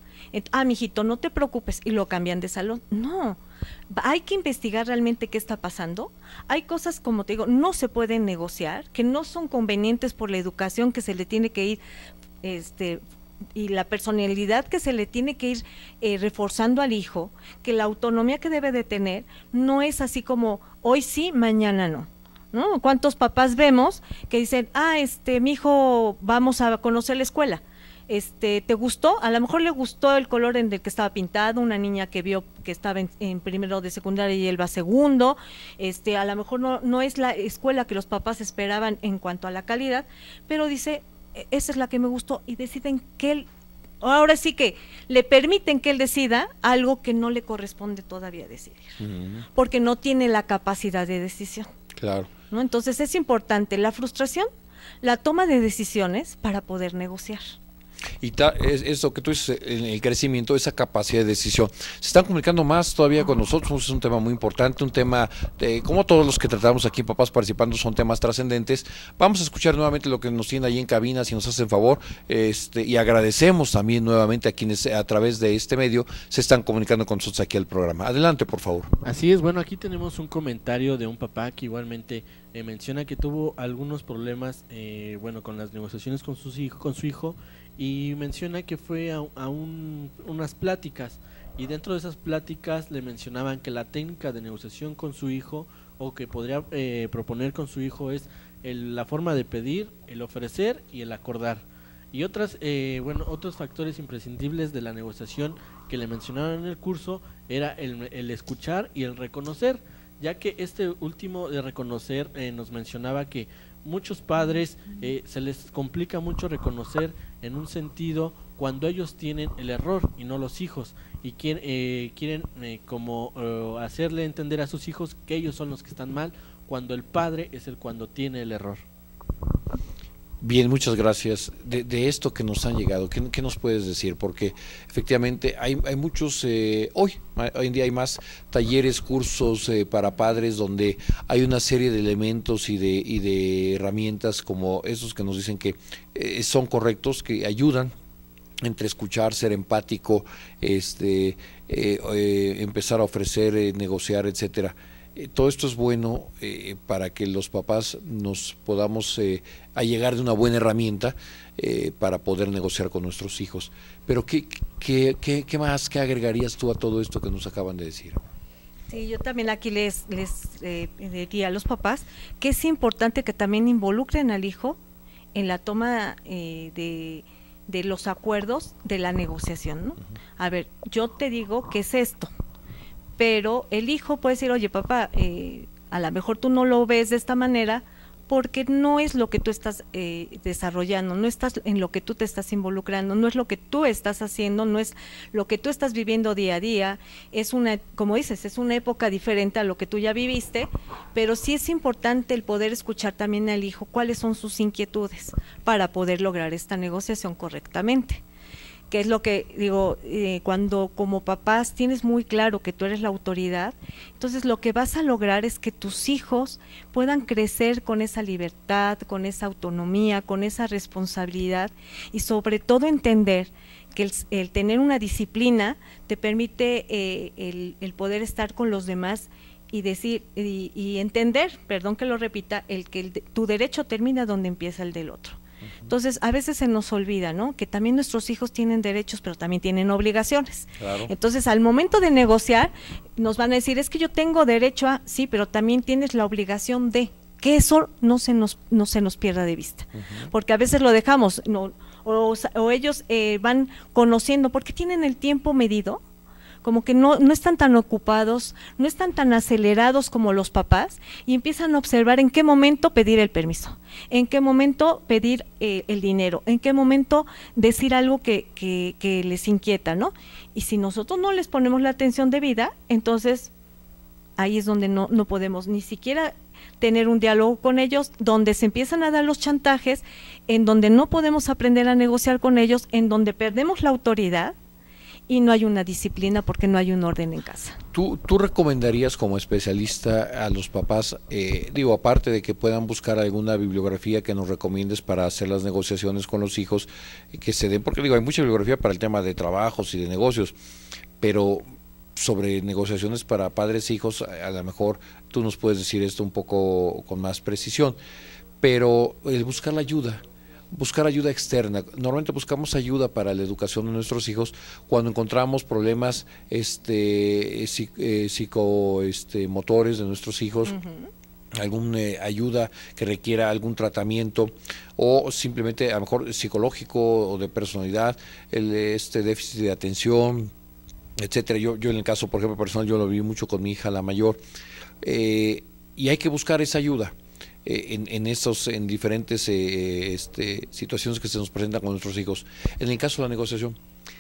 Ah, mijito, no te preocupes, y lo cambian de salón. No, hay que investigar realmente qué está pasando. Hay cosas, como te digo, no se pueden negociar, que no son convenientes por la educación que se le tiene que ir, este... y la personalidad que se le tiene que ir eh, reforzando al hijo, que la autonomía que debe de tener no es así como hoy sí, mañana no, ¿no? ¿Cuántos papás vemos que dicen, ah, este, mi hijo, vamos a conocer la escuela, este, ¿te gustó? A lo mejor le gustó el color en el que estaba pintado, una niña que vio que estaba en, en primero de secundaria y él va segundo, este, a lo mejor no, no es la escuela que los papás esperaban en cuanto a la calidad, pero dice, esa es la que me gustó, y deciden que él, ahora sí que le permiten que él decida algo que no le corresponde todavía decidir, uh-huh. porque no tiene la capacidad de decisión. Claro. ¿No? Entonces es importante la frustración, la toma de decisiones para poder negociar. Y ta, es, eso que tú dices, en el crecimiento, esa capacidad de decisión. Se están comunicando más todavía con nosotros, es un tema muy importante, un tema, de, como todos los que tratamos aquí, Papás Participando, son temas trascendentes. Vamos a escuchar nuevamente lo que nos tiene ahí en cabina, si nos hacen favor, este, y agradecemos también nuevamente a quienes a través de este medio se están comunicando con nosotros aquí al programa. Adelante, por favor. Así es, bueno, aquí tenemos un comentario de un papá que igualmente eh, menciona que tuvo algunos problemas, eh, bueno, con las negociaciones con sus hijos, con su hijo, y menciona que fue a, a un, unas pláticas, y dentro de esas pláticas le mencionaban que la técnica de negociación con su hijo, o que podría eh, proponer con su hijo, es el, la forma de pedir, el ofrecer y el acordar, y otras eh, bueno otros factores imprescindibles de la negociación que le mencionaron en el curso era el, el escuchar y el reconocer, ya que este último de reconocer eh, nos mencionaba que muchos padres eh, se les complica mucho reconocer en un sentido cuando ellos tienen el error y no los hijos, y quieren, eh, quieren eh, como eh, hacerle entender a sus hijos que ellos son los que están mal, cuando el padre es el cuando tiene el error. Bien, muchas gracias. De, de esto que nos han llegado, ¿qué, qué nos puedes decir? Porque efectivamente hay, hay muchos, eh, hoy, hoy en día hay más talleres, cursos eh, para padres donde hay una serie de elementos y de, y de herramientas como esos que nos dicen que eh, son correctos, que ayudan entre escuchar, ser empático, este, eh, eh, empezar a ofrecer, eh, negociar, etcétera. Eh, todo esto es bueno eh, para que los papás nos podamos eh, allegar de una buena herramienta eh, para poder negociar con nuestros hijos. Pero ¿qué, qué, qué, qué más, qué agregarías tú a todo esto que nos acaban de decir? Sí, yo también aquí les, les eh, diría a los papás que es importante que también involucren al hijo en la toma eh, de, de los acuerdos de la negociación, ¿no? Uh-huh. A ver, yo te digo qué es esto, pero el hijo puede decir, oye papá, eh, a lo mejor tú no lo ves de esta manera porque no es lo que tú estás eh, desarrollando, no estás en lo que tú te estás involucrando, no es lo que tú estás haciendo, no es lo que tú estás viviendo día a día, es una, como dices, es una época diferente a lo que tú ya viviste, pero sí es importante el poder escuchar también al hijo cuáles son sus inquietudes para poder lograr esta negociación correctamente. Que es lo que digo, eh, cuando como papás tienes muy claro que tú eres la autoridad, entonces lo que vas a lograr es que tus hijos puedan crecer con esa libertad, con esa autonomía, con esa responsabilidad y sobre todo entender que el, el tener una disciplina te permite eh, el, el poder estar con los demás y decir y, y entender, perdón que lo repita, el que el, tu derecho termina donde empieza el del otro. Entonces, a veces se nos olvida, ¿no? Que también nuestros hijos tienen derechos, pero también tienen obligaciones. Claro. Entonces, al momento de negociar, nos van a decir, es que yo tengo derecho a, sí, pero también tienes la obligación de, que eso no se nos, no se nos pierda de vista. Uh-huh. Porque a veces lo dejamos, no, o, o ellos eh, van conociendo, porque tienen el tiempo medido, como que no, no están tan ocupados, no están tan acelerados como los papás y empiezan a observar en qué momento pedir el permiso, en qué momento pedir eh, el dinero, en qué momento decir algo que, que, que les inquieta, ¿no? Y si nosotros no les ponemos la atención debida, entonces ahí es donde no, no podemos ni siquiera tener un diálogo con ellos, donde se empiezan a dar los chantajes, en donde no podemos aprender a negociar con ellos, en donde perdemos la autoridad, y no hay una disciplina porque no hay un orden en casa. ¿Tú, tú recomendarías como especialista a los papás, eh, digo, aparte de que puedan buscar alguna bibliografía que nos recomiendes para hacer las negociaciones con los hijos, que se den, porque digo, hay mucha bibliografía para el tema de trabajos y de negocios, pero sobre negociaciones para padres e hijos, a, a lo mejor tú nos puedes decir esto un poco con más precisión, pero el buscar la ayuda, buscar ayuda externa. Normalmente buscamos ayuda para la educación de nuestros hijos cuando encontramos problemas este, psico, este, motores de nuestros hijos, uh-huh. alguna eh, ayuda que requiera algún tratamiento o simplemente a lo mejor psicológico o de personalidad, el, este déficit de atención, etcétera. Yo, yo en el caso, por ejemplo, personal, yo lo viví mucho con mi hija, la mayor, eh, y hay que buscar esa ayuda. En, en estos, en diferentes eh, este, situaciones que se nos presentan con nuestros hijos. En el caso de la negociación,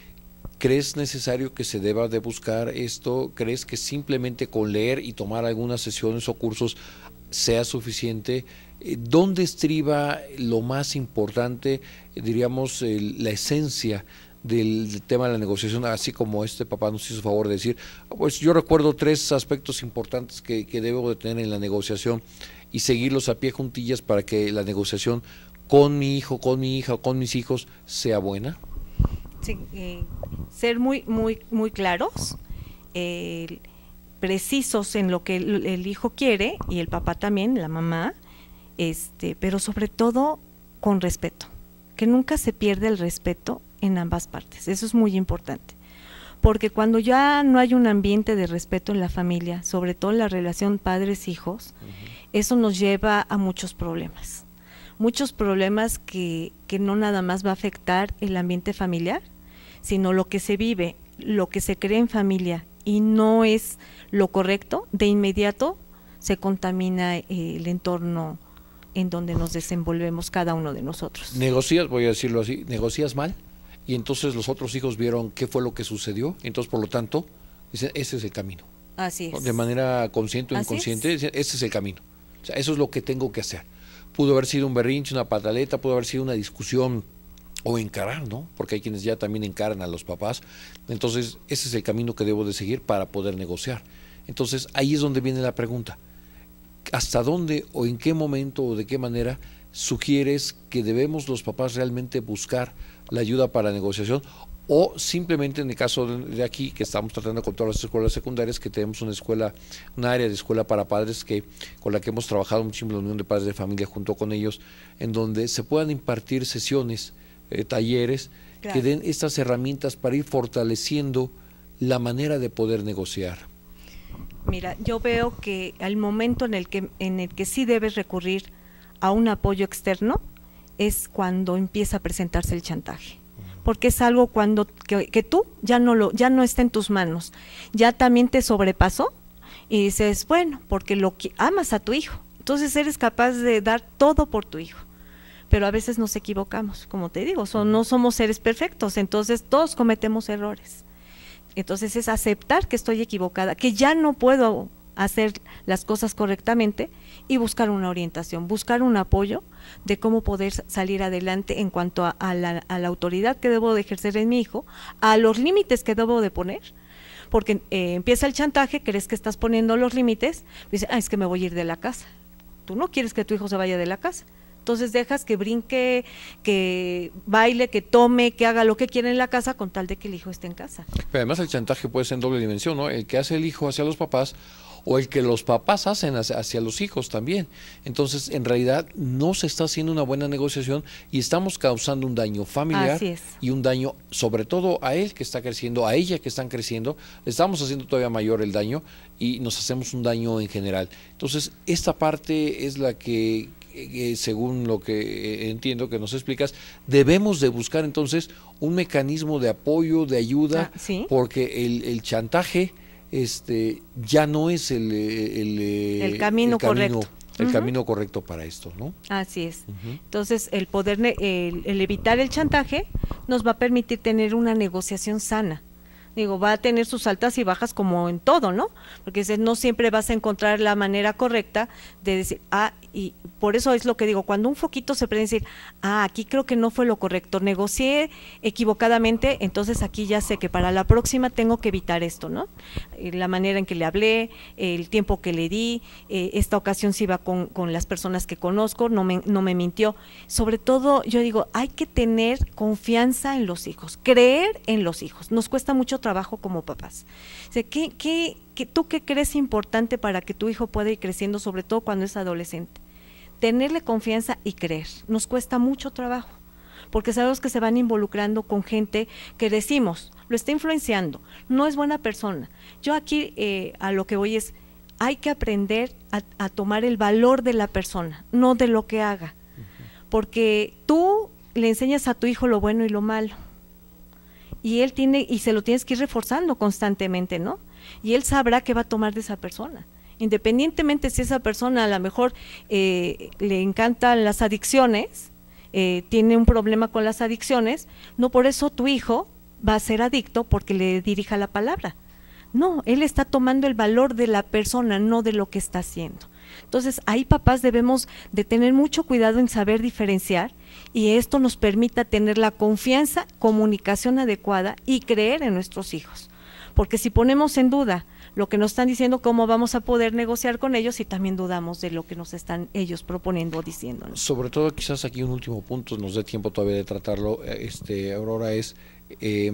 ¿crees necesario que se deba de buscar esto? ¿Crees que simplemente con leer y tomar algunas sesiones o cursos sea suficiente? ¿Dónde estriba lo más importante, diríamos, el, la esencia del, del tema de la negociación, así como este papá nos hizo favor de decir? Pues yo recuerdo tres aspectos importantes que, que debo de tener en la negociación y seguirlos a pie juntillas para que la negociación con mi hijo, con mi hija o con mis hijos sea buena. Sí, eh, ser muy muy muy claros, eh, precisos en lo que el, el hijo quiere y el papá también, la mamá, este, pero sobre todo con respeto, que nunca se pierda el respeto en ambas partes. Eso es muy importante. Porque cuando ya no hay un ambiente de respeto en la familia, sobre todo en la relación padres-hijos, uh-huh. eso nos lleva a muchos problemas. Muchos problemas que, que no nada más va a afectar el ambiente familiar, sino lo que se vive, lo que se cree en familia y no es lo correcto, de inmediato se contamina el entorno en donde nos desenvolvemos cada uno de nosotros. Negocias, voy a decirlo así, negocias mal. Y entonces los otros hijos vieron qué fue lo que sucedió, entonces por lo tanto, dicen, ese es el camino. Así es. De manera consciente o inconsciente, dicen, ese es el camino. O sea, eso es lo que tengo que hacer. Pudo haber sido un berrinche, una pataleta, pudo haber sido una discusión o encarar, ¿no? Porque hay quienes ya también encaran a los papás. Entonces, ese es el camino que debo de seguir para poder negociar. Entonces, ahí es donde viene la pregunta. ¿Hasta dónde o en qué momento o de qué manera sugieres que debemos los papás realmente buscar la ayuda para la negociación, o simplemente en el caso de aquí que estamos tratando con todas las escuelas secundarias, que tenemos una escuela, una área de escuela para padres que con la que hemos trabajado muchísimo la Unión de Padres de Familia junto con ellos, en donde se puedan impartir sesiones, eh, talleres, claro, que den estas herramientas para ir fortaleciendo la manera de poder negociar. Mira, yo veo que al momento en el que en el que sí debes recurrir a un apoyo externo es cuando empieza a presentarse el chantaje, porque es algo cuando que, que tú ya no lo ya no está en tus manos, ya también te sobrepasó y dices, bueno, porque lo que amas a tu hijo, Entonces eres capaz de dar todo por tu hijo, pero a veces nos equivocamos, como te digo, son, no somos seres perfectos, entonces todos cometemos errores. Entonces es aceptar que estoy equivocada, que ya no puedo hacer las cosas correctamente y buscar una orientación, buscar un apoyo de cómo poder salir adelante en cuanto a, a, la, a la autoridad que debo de ejercer en mi hijo, a los límites que debo de poner, porque eh, empieza el chantaje, crees que estás poniendo los límites, dice, ah, es que me voy a ir de la casa. Tú no quieres que tu hijo se vaya de la casa, entonces dejas que brinque, que baile, que tome, que haga lo que quiera en la casa con tal de que el hijo esté en casa. Pero además el chantaje puede ser en doble dimensión, ¿no? El que hace el hijo hacia los papás o el que los papás hacen hacia, hacia los hijos también. Entonces, en realidad, no se está haciendo una buena negociación y estamos causando un daño familiar y un daño, sobre todo a él que está creciendo, a ella que están creciendo, le estamos haciendo todavía mayor el daño y nos hacemos un daño en general. Entonces, esta parte es la que, que según lo que entiendo que nos explicas, debemos de buscar entonces un mecanismo de apoyo, de ayuda, ah, ¿sí? porque el, el chantaje este ya no es el, el, el camino el camino correcto. El uh-huh. camino correcto para esto, ¿no? Así es. Uh-huh. Entonces, el poder, el, el evitar el chantaje nos va a permitir tener una negociación sana. Digo, va a tener sus altas y bajas como en todo, ¿no? Porque no siempre vas a encontrar la manera correcta de decir, ah, y por eso es lo que digo, cuando un foquito se prende decir, ah, aquí creo que no fue lo correcto, negocié equivocadamente, entonces aquí ya sé que para la próxima tengo que evitar esto, ¿no? La manera en que le hablé, el tiempo que le di, eh, esta ocasión sí iba con, con las personas que conozco, no me, no me mintió. Sobre todo, yo digo, hay que tener confianza en los hijos, creer en los hijos. Nos cuesta mucho trabajo como papás. O sea, ¿qué, qué, qué, ¿tú qué crees importante para que tu hijo pueda ir creciendo, sobre todo cuando es adolescente? Tenerle confianza y creer. Nos cuesta mucho trabajo, porque sabemos que se van involucrando con gente que decimos, lo está influenciando, no es buena persona. Yo aquí eh, a lo que voy es, hay que aprender a, a tomar el valor de la persona, no de lo que haga, porque tú le enseñas a tu hijo lo bueno y lo malo, y él tiene, y se lo tienes que ir reforzando constantemente, ¿no? Y él sabrá qué va a tomar de esa persona. Independientemente si esa persona a lo mejor eh, le encantan las adicciones, eh, tiene un problema con las adicciones, no por eso tu hijo va a ser adicto porque le dirija la palabra. No, él está tomando el valor de la persona, no de lo que está haciendo. Entonces, ahí papás debemos de tener mucho cuidado en saber diferenciar y esto nos permita tener la confianza, comunicación adecuada y creer en nuestros hijos. Porque si ponemos en duda lo que nos están diciendo, ¿cómo vamos a poder negociar con ellos? Y también dudamos de lo que nos están ellos proponiendo o diciendo, ¿no? Sobre todo, quizás aquí un último punto, nos dé tiempo todavía de tratarlo, este, Aurora, es eh,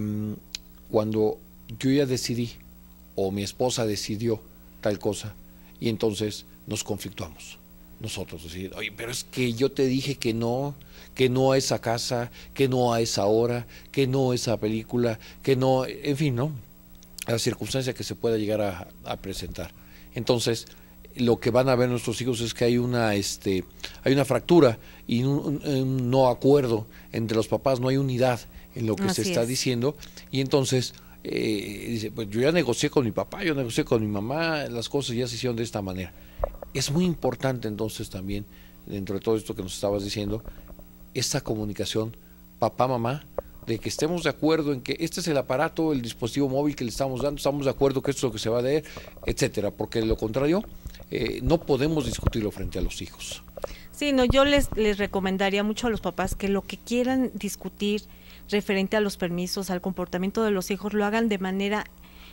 cuando yo ya decidí o mi esposa decidió tal cosa y entonces nos conflictuamos nosotros, decir, oye, pero es que yo te dije que no, que no a esa casa, que no a esa hora, que no a esa película, que no, en fin, ¿no? A la circunstancia que se pueda llegar a, a presentar. Entonces, lo que van a ver nuestros hijos es que hay una, este, hay una fractura y un, un no acuerdo entre los papás, no hay unidad en lo que Así se está es. diciendo, y entonces eh, dice, pues yo ya negocié con mi papá, yo negocié con mi mamá, las cosas ya se hicieron de esta manera. Es muy importante entonces también, dentro de todo esto que nos estabas diciendo, esta comunicación papá-mamá, de que estemos de acuerdo en que este es el aparato, el dispositivo móvil que le estamos dando, estamos de acuerdo que esto es lo que se va a dar, etcétera, porque de lo contrario eh, no podemos discutirlo frente a los hijos. Sí, no, yo les, les recomendaría mucho a los papás que lo que quieran discutir referente a los permisos, al comportamiento de los hijos, lo hagan de manera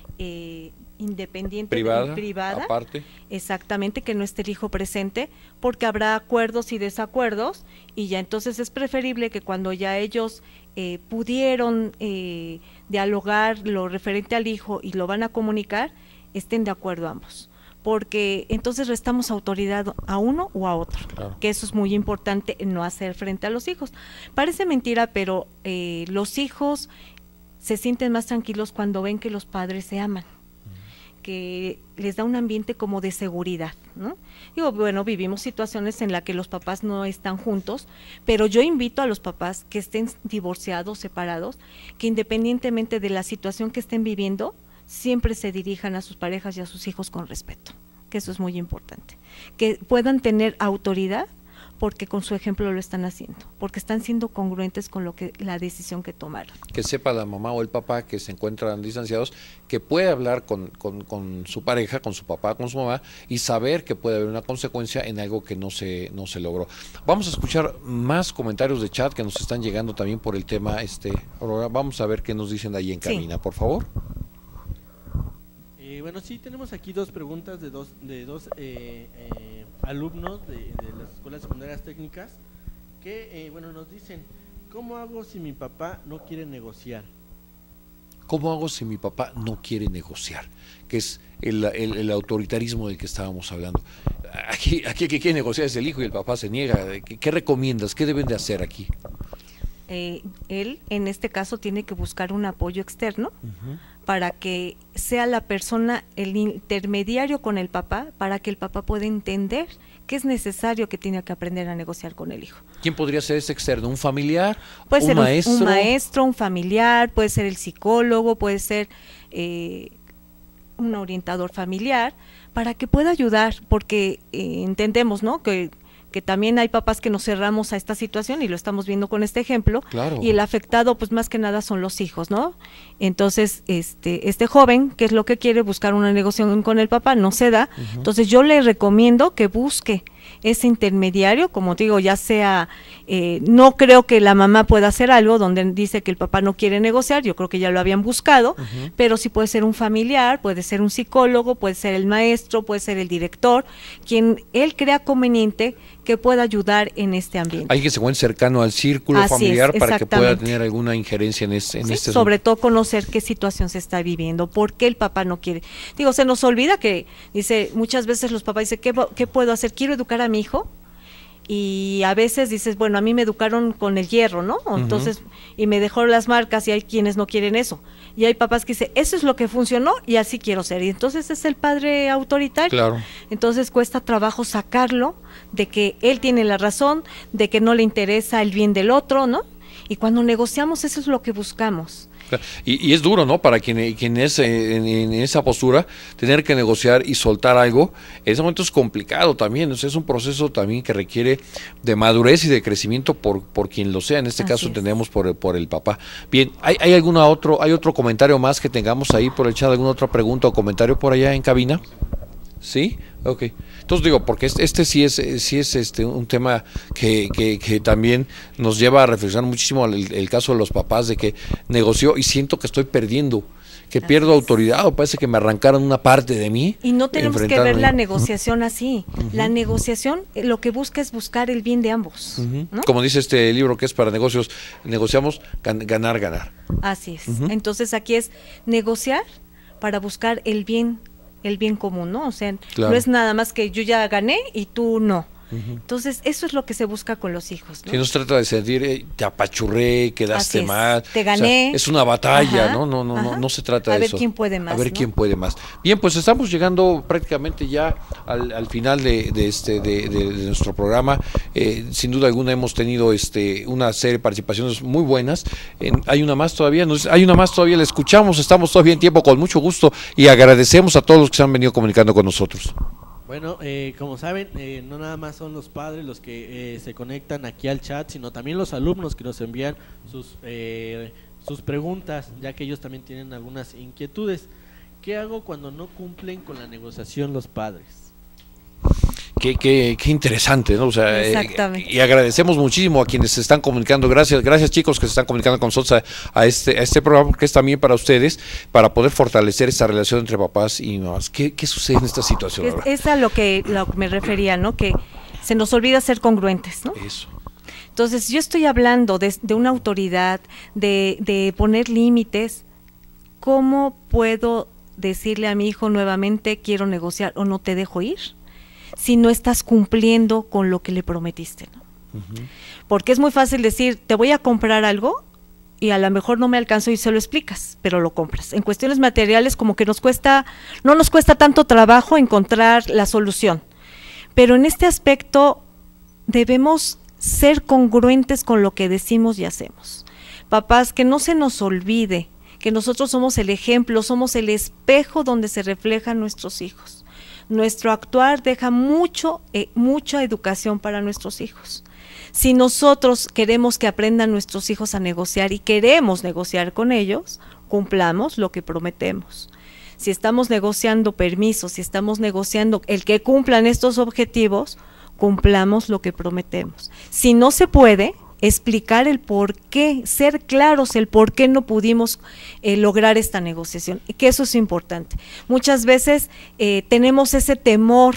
eh, independiente, Privada, privada, aparte. Exactamente, que no esté el hijo presente, porque habrá acuerdos y desacuerdos, y ya entonces es preferible que cuando ya ellos eh, pudieron eh, dialogar lo referente al hijo y lo van a comunicar, estén de acuerdo ambos, porque entonces restamos autoridad a uno o a otro, Claro. que eso es muy importante, no hacer frente a los hijos. Parece mentira, pero eh, los hijos se sienten más tranquilos cuando ven que los padres se aman, que les da un ambiente como de seguridad, ¿no? Digo, bueno, vivimos situaciones en las que los papás no están juntos, pero yo invito a los papás que estén divorciados, separados, que independientemente de la situación que estén viviendo, siempre se dirijan a sus parejas y a sus hijos con respeto, que eso es muy importante, que puedan tener autoridad porque con su ejemplo lo están haciendo, porque están siendo congruentes con lo que la decisión que tomaron. Que sepa la mamá o el papá que se encuentran distanciados, que puede hablar con, con, con su pareja, con su papá, con su mamá, y saber que puede haber una consecuencia en algo que no se, no se logró. Vamos a escuchar más comentarios de chat que nos están llegando también por el tema. Este, Aurora, vamos a ver qué nos dicen ahí en cabina, sí. Por favor. Eh, bueno, sí, tenemos aquí dos preguntas de dos, de dos eh, eh, alumnos de, de las escuelas secundarias técnicas que, eh, bueno, nos dicen, ¿cómo hago si mi papá no quiere negociar? ¿Cómo hago si mi papá no quiere negociar? Que es el, el, el autoritarismo del que estábamos hablando. Aquí, aquí el que quiere negociar es el hijo y el papá se niega. ¿Qué, qué recomiendas? ¿Qué deben de hacer aquí? Eh, él, en este caso, tiene que buscar un apoyo externo Uh-huh. para que sea la persona, el intermediario con el papá, para que el papá pueda entender que es necesario que tiene que aprender a negociar con el hijo. ¿Quién podría ser ese externo? ¿Un familiar? Puede ¿Un ser maestro? Un, un maestro, un familiar, puede ser el psicólogo, puede ser eh, un orientador familiar, para que pueda ayudar, porque eh, entendemos, ¿no?, que que también hay papás que nos cerramos a esta situación y lo estamos viendo con este ejemplo, claro. Y el afectado pues más que nada son los hijos, ¿no? Entonces este este joven, ¿qué es lo que quiere? Buscar una negociación con el papá, no se da, uh-huh. Entonces yo le recomiendo que busque ese intermediario, como digo, ya sea, eh, no creo que la mamá pueda hacer algo donde dice que el papá no quiere negociar, yo creo que ya lo habían buscado, uh-huh. Pero sí puede ser un familiar, puede ser un psicólogo, puede ser el maestro, puede ser el director, quien él crea conveniente que pueda ayudar en este ambiente. Alguien que se encuentre cercano al círculo Así familiar es, para que pueda tener alguna injerencia en, es, en sí, este sobre todo conocer qué situación se está viviendo, por qué el papá no quiere. Digo, se nos olvida que, dice, muchas veces los papás dicen, ¿qué, qué puedo hacer? Quiero educar a mi hijo, y a veces dices, bueno, a mí me educaron con el hierro, ¿no? Entonces, uh-huh. Y me dejó las marcas, y hay quienes no quieren eso. Y hay papás que dicen, eso es lo que funcionó y así quiero ser. Y entonces es el padre autoritario. Claro. Entonces cuesta trabajo sacarlo de que él tiene la razón, de que no le interesa el bien del otro, ¿no? Y cuando negociamos, eso es lo que buscamos. Y, y es duro, ¿no? Para quien, quien es en, en esa postura, tener que negociar y soltar algo, en ese momento es complicado también. O sea, es un proceso también que requiere de madurez y de crecimiento por, por quien lo sea. En este Así caso, es. Entendemos por, por el papá. Bien, ¿hay, hay alguna otro, hay otro comentario más que tengamos ahí por el chat? ¿Alguna otra pregunta o comentario por allá en cabina? ¿Sí? Ok. Entonces digo, porque este, este sí es sí es este un tema que, que, que también nos lleva a reflexionar muchísimo el, el caso de los papás, de que negoció y siento que estoy perdiendo, que así pierdo es. Autoridad, o parece que me arrancaron una parte de mí. Y no tenemos que ver la negociación así. Uh-huh. La negociación eh, lo que busca es buscar el bien de ambos. Uh-huh. ¿No? Como dice este libro que es para negocios, negociamos gan- ganar, ganar. Así es. Uh-huh. Entonces aquí es negociar para buscar el bien el bien común, ¿no? O sea, claro. No es nada más que yo ya gané y tú no. Uh-huh. Entonces, eso es lo que se busca con los hijos, ¿no? Si no se trata de sentir, eh, te apachurré, quedaste mal. Te gané. O sea, es una batalla, ajá, ¿no? No, no, no, no se trata de eso. A ver quién puede más. A ver ¿no? quién puede más. Bien, pues estamos llegando prácticamente ya al, al final de, de este de, de, de nuestro programa. Eh, sin duda alguna hemos tenido este una serie de participaciones muy buenas. Eh, hay una más todavía, nos, hay una más todavía, la escuchamos, estamos todavía en tiempo, con mucho gusto, y agradecemos a todos los que se han venido comunicando con nosotros. Bueno, eh, como saben, eh, no nada más son los padres los que eh, se conectan aquí al chat, sino también los alumnos que nos envían sus, eh, sus preguntas, ya que ellos también tienen algunas inquietudes. ¿Qué hago cuando no cumplen con la negociación los padres? Qué, qué, qué interesante, ¿no? O sea, exactamente. Eh, y agradecemos muchísimo a quienes se están comunicando. Gracias, gracias chicos que se están comunicando con nosotros a, a este a este programa, que es también para ustedes, para poder fortalecer esta relación entre papás y mamás. ¿Qué, qué sucede en esta situación? Es, es a lo que, lo que me refería, ¿no? Que se nos olvida ser congruentes, ¿no? Eso. Entonces, yo estoy hablando de, de una autoridad, de, de poner límites. ¿Cómo puedo decirle a mi hijo nuevamente, quiero negociar o no te dejo ir? Si no estás cumpliendo con lo que le prometiste, ¿no? Uh-huh. Porque es muy fácil decir, te voy a comprar algo y a lo mejor no me alcanzo y se lo explicas, pero lo compras. En cuestiones materiales como que nos cuesta, no nos cuesta tanto trabajo encontrar la solución, pero en este aspecto debemos ser congruentes con lo que decimos y hacemos. Papás, que no se nos olvide que nosotros somos el ejemplo, somos el espejo donde se reflejan nuestros hijos. Nuestro actuar deja mucho, eh, mucha educación para nuestros hijos. Si nosotros queremos que aprendan nuestros hijos a negociar y queremos negociar con ellos, cumplamos lo que prometemos. Si estamos negociando permisos, si estamos negociando el que cumplan estos objetivos, cumplamos lo que prometemos. Si no se puede, explicar el por qué, ser claros el por qué no pudimos eh, lograr esta negociación, que eso es importante. Muchas veces eh, tenemos ese temor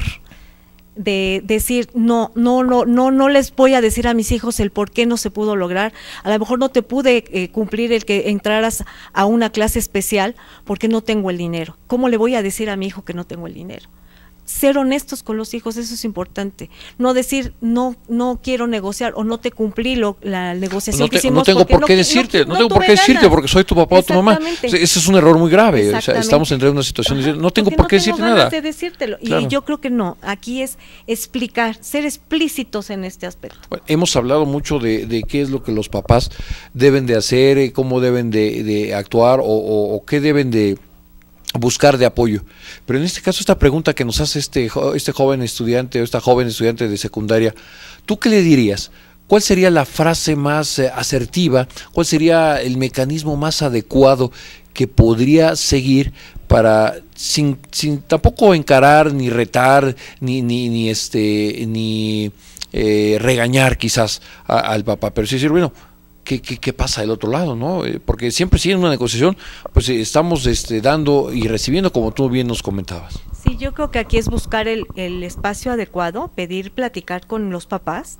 de decir, no, no, no, no, no les voy a decir a mis hijos el por qué no se pudo lograr, a lo mejor no te pude eh, cumplir el que entraras a una clase especial porque no tengo el dinero. ¿Cómo le voy a decir a mi hijo que no tengo el dinero? Ser honestos con los hijos, eso es importante. No decir, no no quiero negociar o no te cumplí lo, la negociación no te, que hicimos. No tengo por qué no, decirte, no, no, no tengo por qué decirte ganas. Porque soy tu papá o tu mamá. Ese es un error muy grave. O sea, estamos entrando en una situación de decir, no tengo por qué no decirte nada. De decírtelo. Claro. Y yo creo que no, aquí es explicar, ser explícitos en este aspecto. Bueno, hemos hablado mucho de, de qué es lo que los papás deben de hacer, cómo deben de, de actuar o, o, o qué deben de buscar de apoyo, pero en este caso esta pregunta que nos hace este, este joven estudiante o esta joven estudiante de secundaria, ¿tú qué le dirías? ¿Cuál sería la frase más eh, asertiva? ¿Cuál sería el mecanismo más adecuado que podría seguir para sin, sin tampoco encarar ni retar ni ni ni este ni eh, regañar quizás a, al papá, pero sí decir, bueno, ¿Qué, qué, qué pasa del otro lado, ¿no? Porque siempre sí en una negociación, pues estamos este, dando y recibiendo, como tú bien nos comentabas. Sí, yo creo que aquí es buscar el, el espacio adecuado, pedir, platicar con los papás,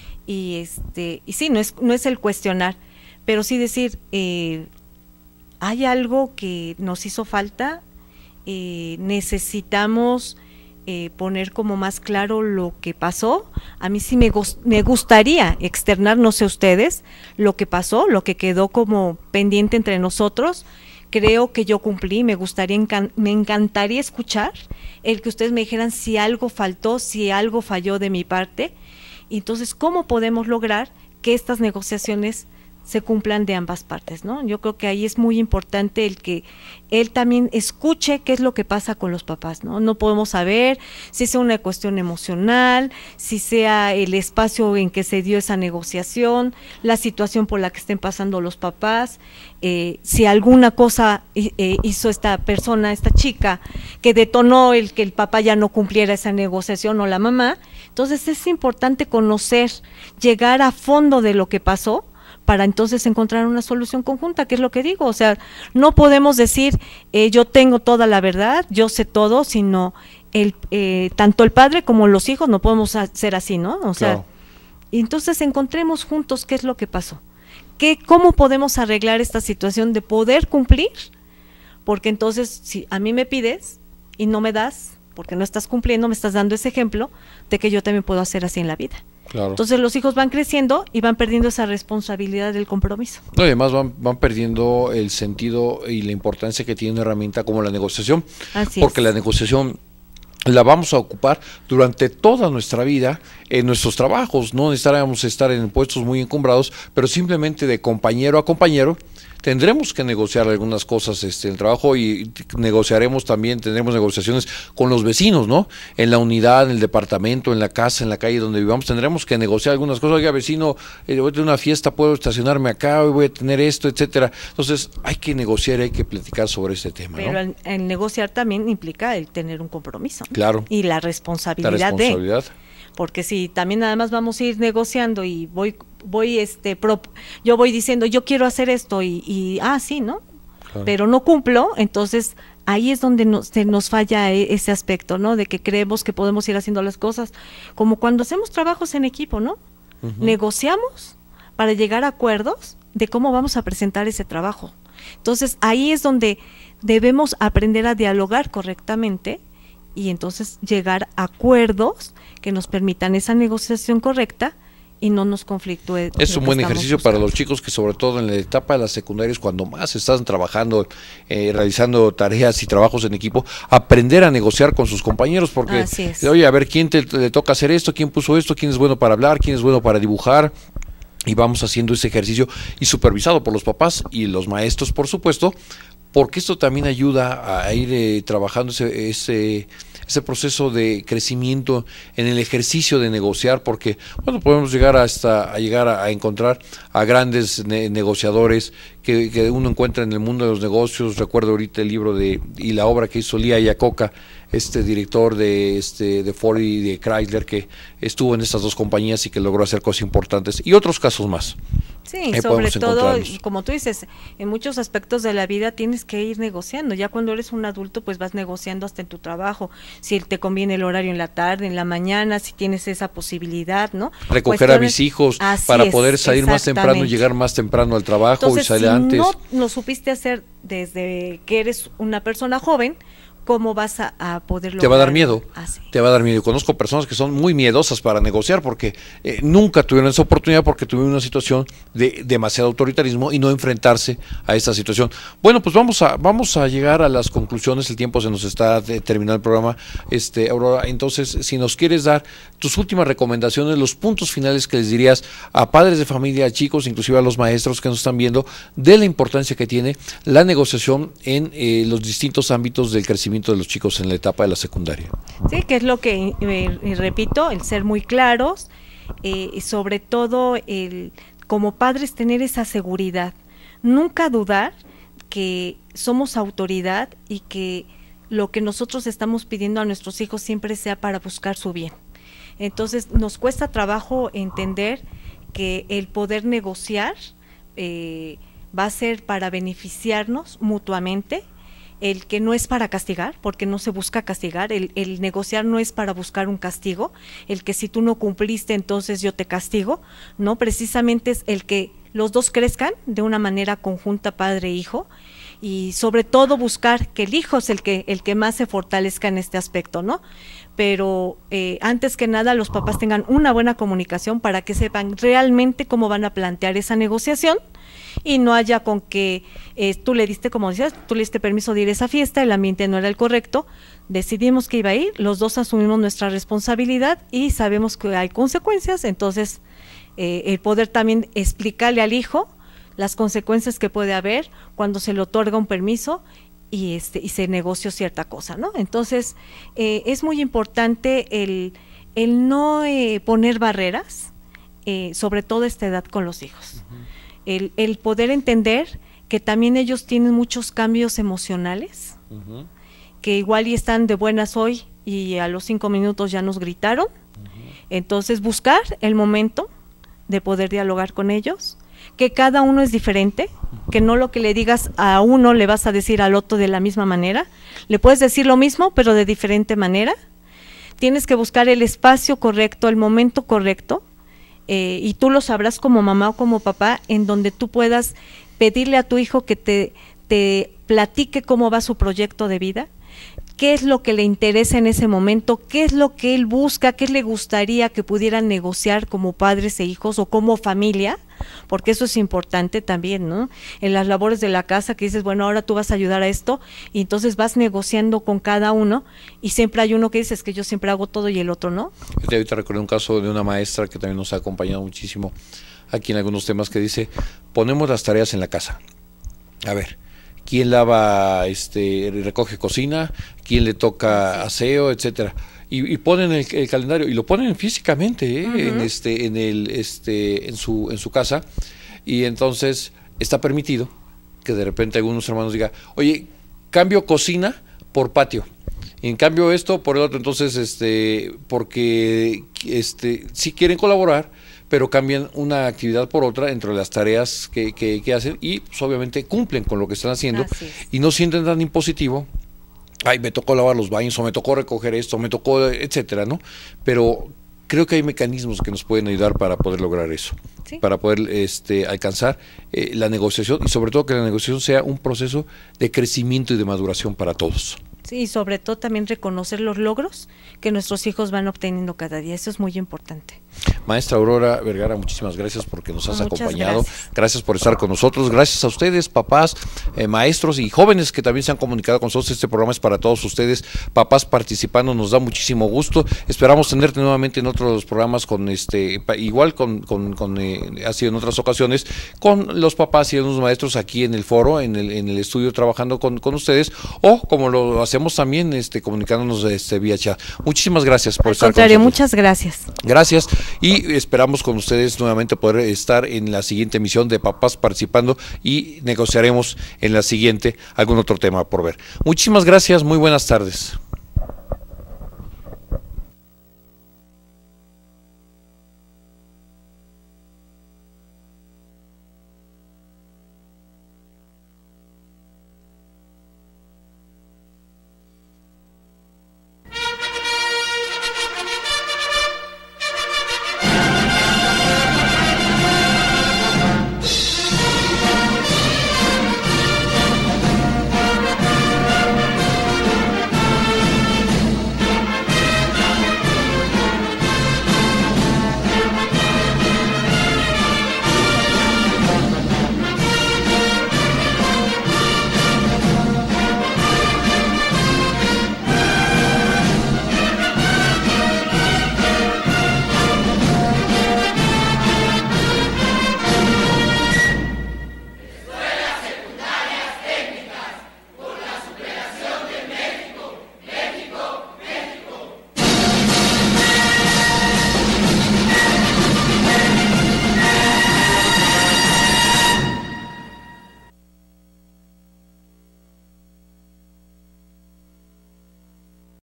y este y sí, no es, no es el cuestionar, pero sí decir, eh, hay algo que nos hizo falta, eh, necesitamos Eh, poner como más claro lo que pasó. A mí sí me, me gustaría externar, no sé ustedes, lo que pasó, lo que quedó como pendiente entre nosotros. Creo que yo cumplí, me gustaría, encan me encantaría escuchar el que ustedes me dijeran si algo faltó, si algo falló de mi parte. Y entonces, ¿cómo podemos lograr que estas negociaciones se cumplan de ambas partes, ¿no? Yo creo que ahí es muy importante el que él también escuche qué es lo que pasa con los papás, ¿no? No podemos saber si sea una cuestión emocional, si sea el espacio en que se dio esa negociación, la situación por la que estén pasando los papás, eh, si alguna cosa eh, hizo esta persona, esta chica, que detonó el que el papá ya no cumpliera esa negociación o la mamá. Entonces es importante conocer, llegar a fondo de lo que pasó, para entonces encontrar una solución conjunta, que es lo que digo, o sea, no podemos decir eh, yo tengo toda la verdad, yo sé todo, sino el eh, tanto el padre como los hijos no podemos ser así, ¿no? O sea, claro. Entonces encontremos juntos qué es lo que pasó, qué, cómo podemos arreglar esta situación de poder cumplir, porque entonces si a mí me pides y no me das, porque no estás cumpliendo, me estás dando ese ejemplo de que yo también puedo hacer así en la vida. Claro. Entonces los hijos van creciendo y van perdiendo esa responsabilidad del compromiso. No, y además van, van perdiendo el sentido y la importancia que tiene una herramienta como la negociación. Así porque es. La negociación la vamos a ocupar durante toda nuestra vida en nuestros trabajos. No necesitaríamos estar en puestos muy encumbrados, pero simplemente de compañero a compañero tendremos que negociar algunas cosas este, en el trabajo y negociaremos también, tendremos negociaciones con los vecinos, ¿no? En la unidad, en el departamento, en la casa, en la calle donde vivamos, tendremos que negociar algunas cosas. Oiga, vecino, eh, voy a tener una fiesta, puedo estacionarme acá, hoy voy a tener esto, etcétera. Entonces, hay que negociar, hay que platicar sobre este tema, Pero ¿no? el, el negociar también implica el tener un compromiso, ¿no? Claro. Y la responsabilidad, la responsabilidad. de... Porque si también nada más vamos a ir negociando y voy voy este pro, yo voy diciendo yo quiero hacer esto y, y ah sí, ¿no? Claro. Pero no cumplo, entonces ahí es donde nos, se nos falla ese aspecto, ¿no? De que creemos que podemos ir haciendo las cosas como cuando hacemos trabajos en equipo, ¿no? Uh-huh. Negociamos para llegar a acuerdos de cómo vamos a presentar ese trabajo. Entonces ahí es donde debemos aprender a dialogar correctamente y entonces llegar a acuerdos que nos permitan esa negociación correcta y no nos conflictúe. Es un buen ejercicio buscando. Para los chicos que sobre todo en la etapa de las secundarias, cuando más están trabajando, eh, realizando tareas y trabajos en equipo, aprender a negociar con sus compañeros, porque oye, a ver, ¿quién te, te, le toca hacer esto? ¿Quién puso esto? ¿Quién es bueno para hablar? ¿Quién es bueno para dibujar? Y vamos haciendo ese ejercicio y supervisado por los papás y los maestros, por supuesto, porque esto también ayuda a ir eh, trabajando ese, ese, ese proceso de crecimiento en el ejercicio de negociar, porque bueno, podemos llegar hasta a llegar a, a encontrar a grandes ne negociadores que, que uno encuentra en el mundo de los negocios. Recuerdo ahorita el libro de y la obra que hizo Lee Iacocca, este director de este de Ford y de Chrysler, que estuvo en estas dos compañías y que logró hacer cosas importantes, y otros casos más. Sí, Ahí sobre todo, como tú dices, en muchos aspectos de la vida tienes que ir negociando. Ya cuando eres un adulto, pues vas negociando hasta en tu trabajo, si te conviene el horario en la tarde, en la mañana, si tienes esa posibilidad, ¿no? Recoger a mis hijos para poder salir más temprano y llegar más temprano al trabajo. Entonces, y salir si antes. no lo supiste hacer desde que eres una persona joven, ¿cómo vas a, a poder lograr? Te va a dar miedo, así? te va a dar miedo. Yo conozco personas que son muy miedosas para negociar porque eh, nunca tuvieron esa oportunidad, porque tuvieron una situación de demasiado autoritarismo y no enfrentarse a esta situación. Bueno, pues vamos a vamos a llegar a las conclusiones. El tiempo se nos está de terminar el programa, este Aurora. Entonces, si nos quieres dar tus últimas recomendaciones, los puntos finales que les dirías a padres de familia, a chicos, inclusive a los maestros que nos están viendo, de la importancia que tiene la negociación en eh, los distintos ámbitos del crecimiento de los chicos en la etapa de la secundaria. Sí, que es lo que, eh, repito, el ser muy claros, eh, y sobre todo el, como padres, tener esa seguridad, nunca dudar que somos autoridad y que lo que nosotros estamos pidiendo a nuestros hijos siempre sea para buscar su bien. Entonces nos cuesta trabajo entender que el poder negociar eh, va a ser para beneficiarnos mutuamente, el que no es para castigar, porque no se busca castigar, el, el negociar no es para buscar un castigo, el que si tú no cumpliste entonces yo te castigo, no, precisamente es el que los dos crezcan de una manera conjunta, padre e hijo, y sobre todo buscar que el hijo es el que, el que más se fortalezca en este aspecto, ¿no? Pero eh, antes que nada los papás tengan una buena comunicación para que sepan realmente cómo van a plantear esa negociación, y no haya con que eh, tú le diste, como decías, tú le diste permiso de ir a esa fiesta, el ambiente no era el correcto, decidimos que iba a ir, los dos asumimos nuestra responsabilidad y sabemos que hay consecuencias, entonces eh, el poder también explicarle al hijo las consecuencias que puede haber cuando se le otorga un permiso y este y se negoció cierta cosa, ¿no? Entonces eh, es muy importante el, el no eh, poner barreras, eh, sobre todo a esta edad con los hijos. Uh-huh. El, el poder entender que también ellos tienen muchos cambios emocionales, uh-huh. que igual y están de buenas hoy y a los cinco minutos ya nos gritaron, uh-huh. entonces buscar el momento de poder dialogar con ellos, que cada uno es diferente, uh-huh. que no lo que le digas a uno le vas a decir al otro de la misma manera, le puedes decir lo mismo pero de diferente manera, tienes que buscar el espacio correcto, el momento correcto, Eh, y tú lo sabrás como mamá o como papá, en donde tú puedas pedirle a tu hijo que te, te platique cómo va su proyecto de vida, qué es lo que le interesa en ese momento, qué es lo que él busca, qué le gustaría que pudieran negociar como padres e hijos o como familia, porque eso es importante también, ¿no? En las labores de la casa que dices, bueno, ahora tú vas a ayudar a esto, y entonces vas negociando con cada uno, y siempre hay uno que dice, es que yo siempre hago todo y el otro no. Yo ahorita recuerdo un caso de una maestra que también nos ha acompañado muchísimo aquí en algunos temas, que dice, ponemos las tareas en la casa. A ver, quién lava, este, recoge cocina, quién le toca aseo, etcétera, y, y ponen el, el calendario y lo ponen físicamente, ¿eh? uh-huh. en este, en el, este, en su, en su casa, y entonces está permitido que de repente algunos hermanos digan, oye, cambio cocina por patio, y en cambio esto por el otro, entonces, este, porque, este, sí quieren colaborar, pero cambian una actividad por otra entre las tareas que, que, que hacen, y pues, obviamente cumplen con lo que están haciendo, y no sienten tan impositivo, ay, me tocó lavar los baños, o me tocó recoger esto, me tocó, etcétera, ¿no? Pero creo que hay mecanismos que nos pueden ayudar para poder lograr eso, ¿sí? Para poder este, alcanzar eh, la negociación, y sobre todo que la negociación sea un proceso de crecimiento y de maduración para todos. Sí, y sobre todo también reconocer los logros que nuestros hijos van obteniendo cada día, eso es muy importante. Maestra Aurora Vergara, muchísimas gracias porque nos has Muchas acompañado. gracias. Gracias por estar con nosotros. Gracias a ustedes, papás, eh, maestros y jóvenes que también se han comunicado con nosotros. Este programa es para todos ustedes, papás participando. Nos da muchísimo gusto. Esperamos tenerte nuevamente en otros programas con este, igual con, con, con eh, ha sido en otras ocasiones, con los papás y los maestros aquí en el foro, en el, en el estudio, trabajando con, con ustedes, o como lo hacemos también, este, comunicándonos este, vía chat. Muchísimas gracias por Al estar contrario, con nosotros. muchas gracias. Gracias y esperamos con ustedes nuevamente poder estar en la siguiente emisión de Papás Participando y negociaremos en la siguiente algún otro tema por ver. Muchísimas gracias, muy buenas tardes.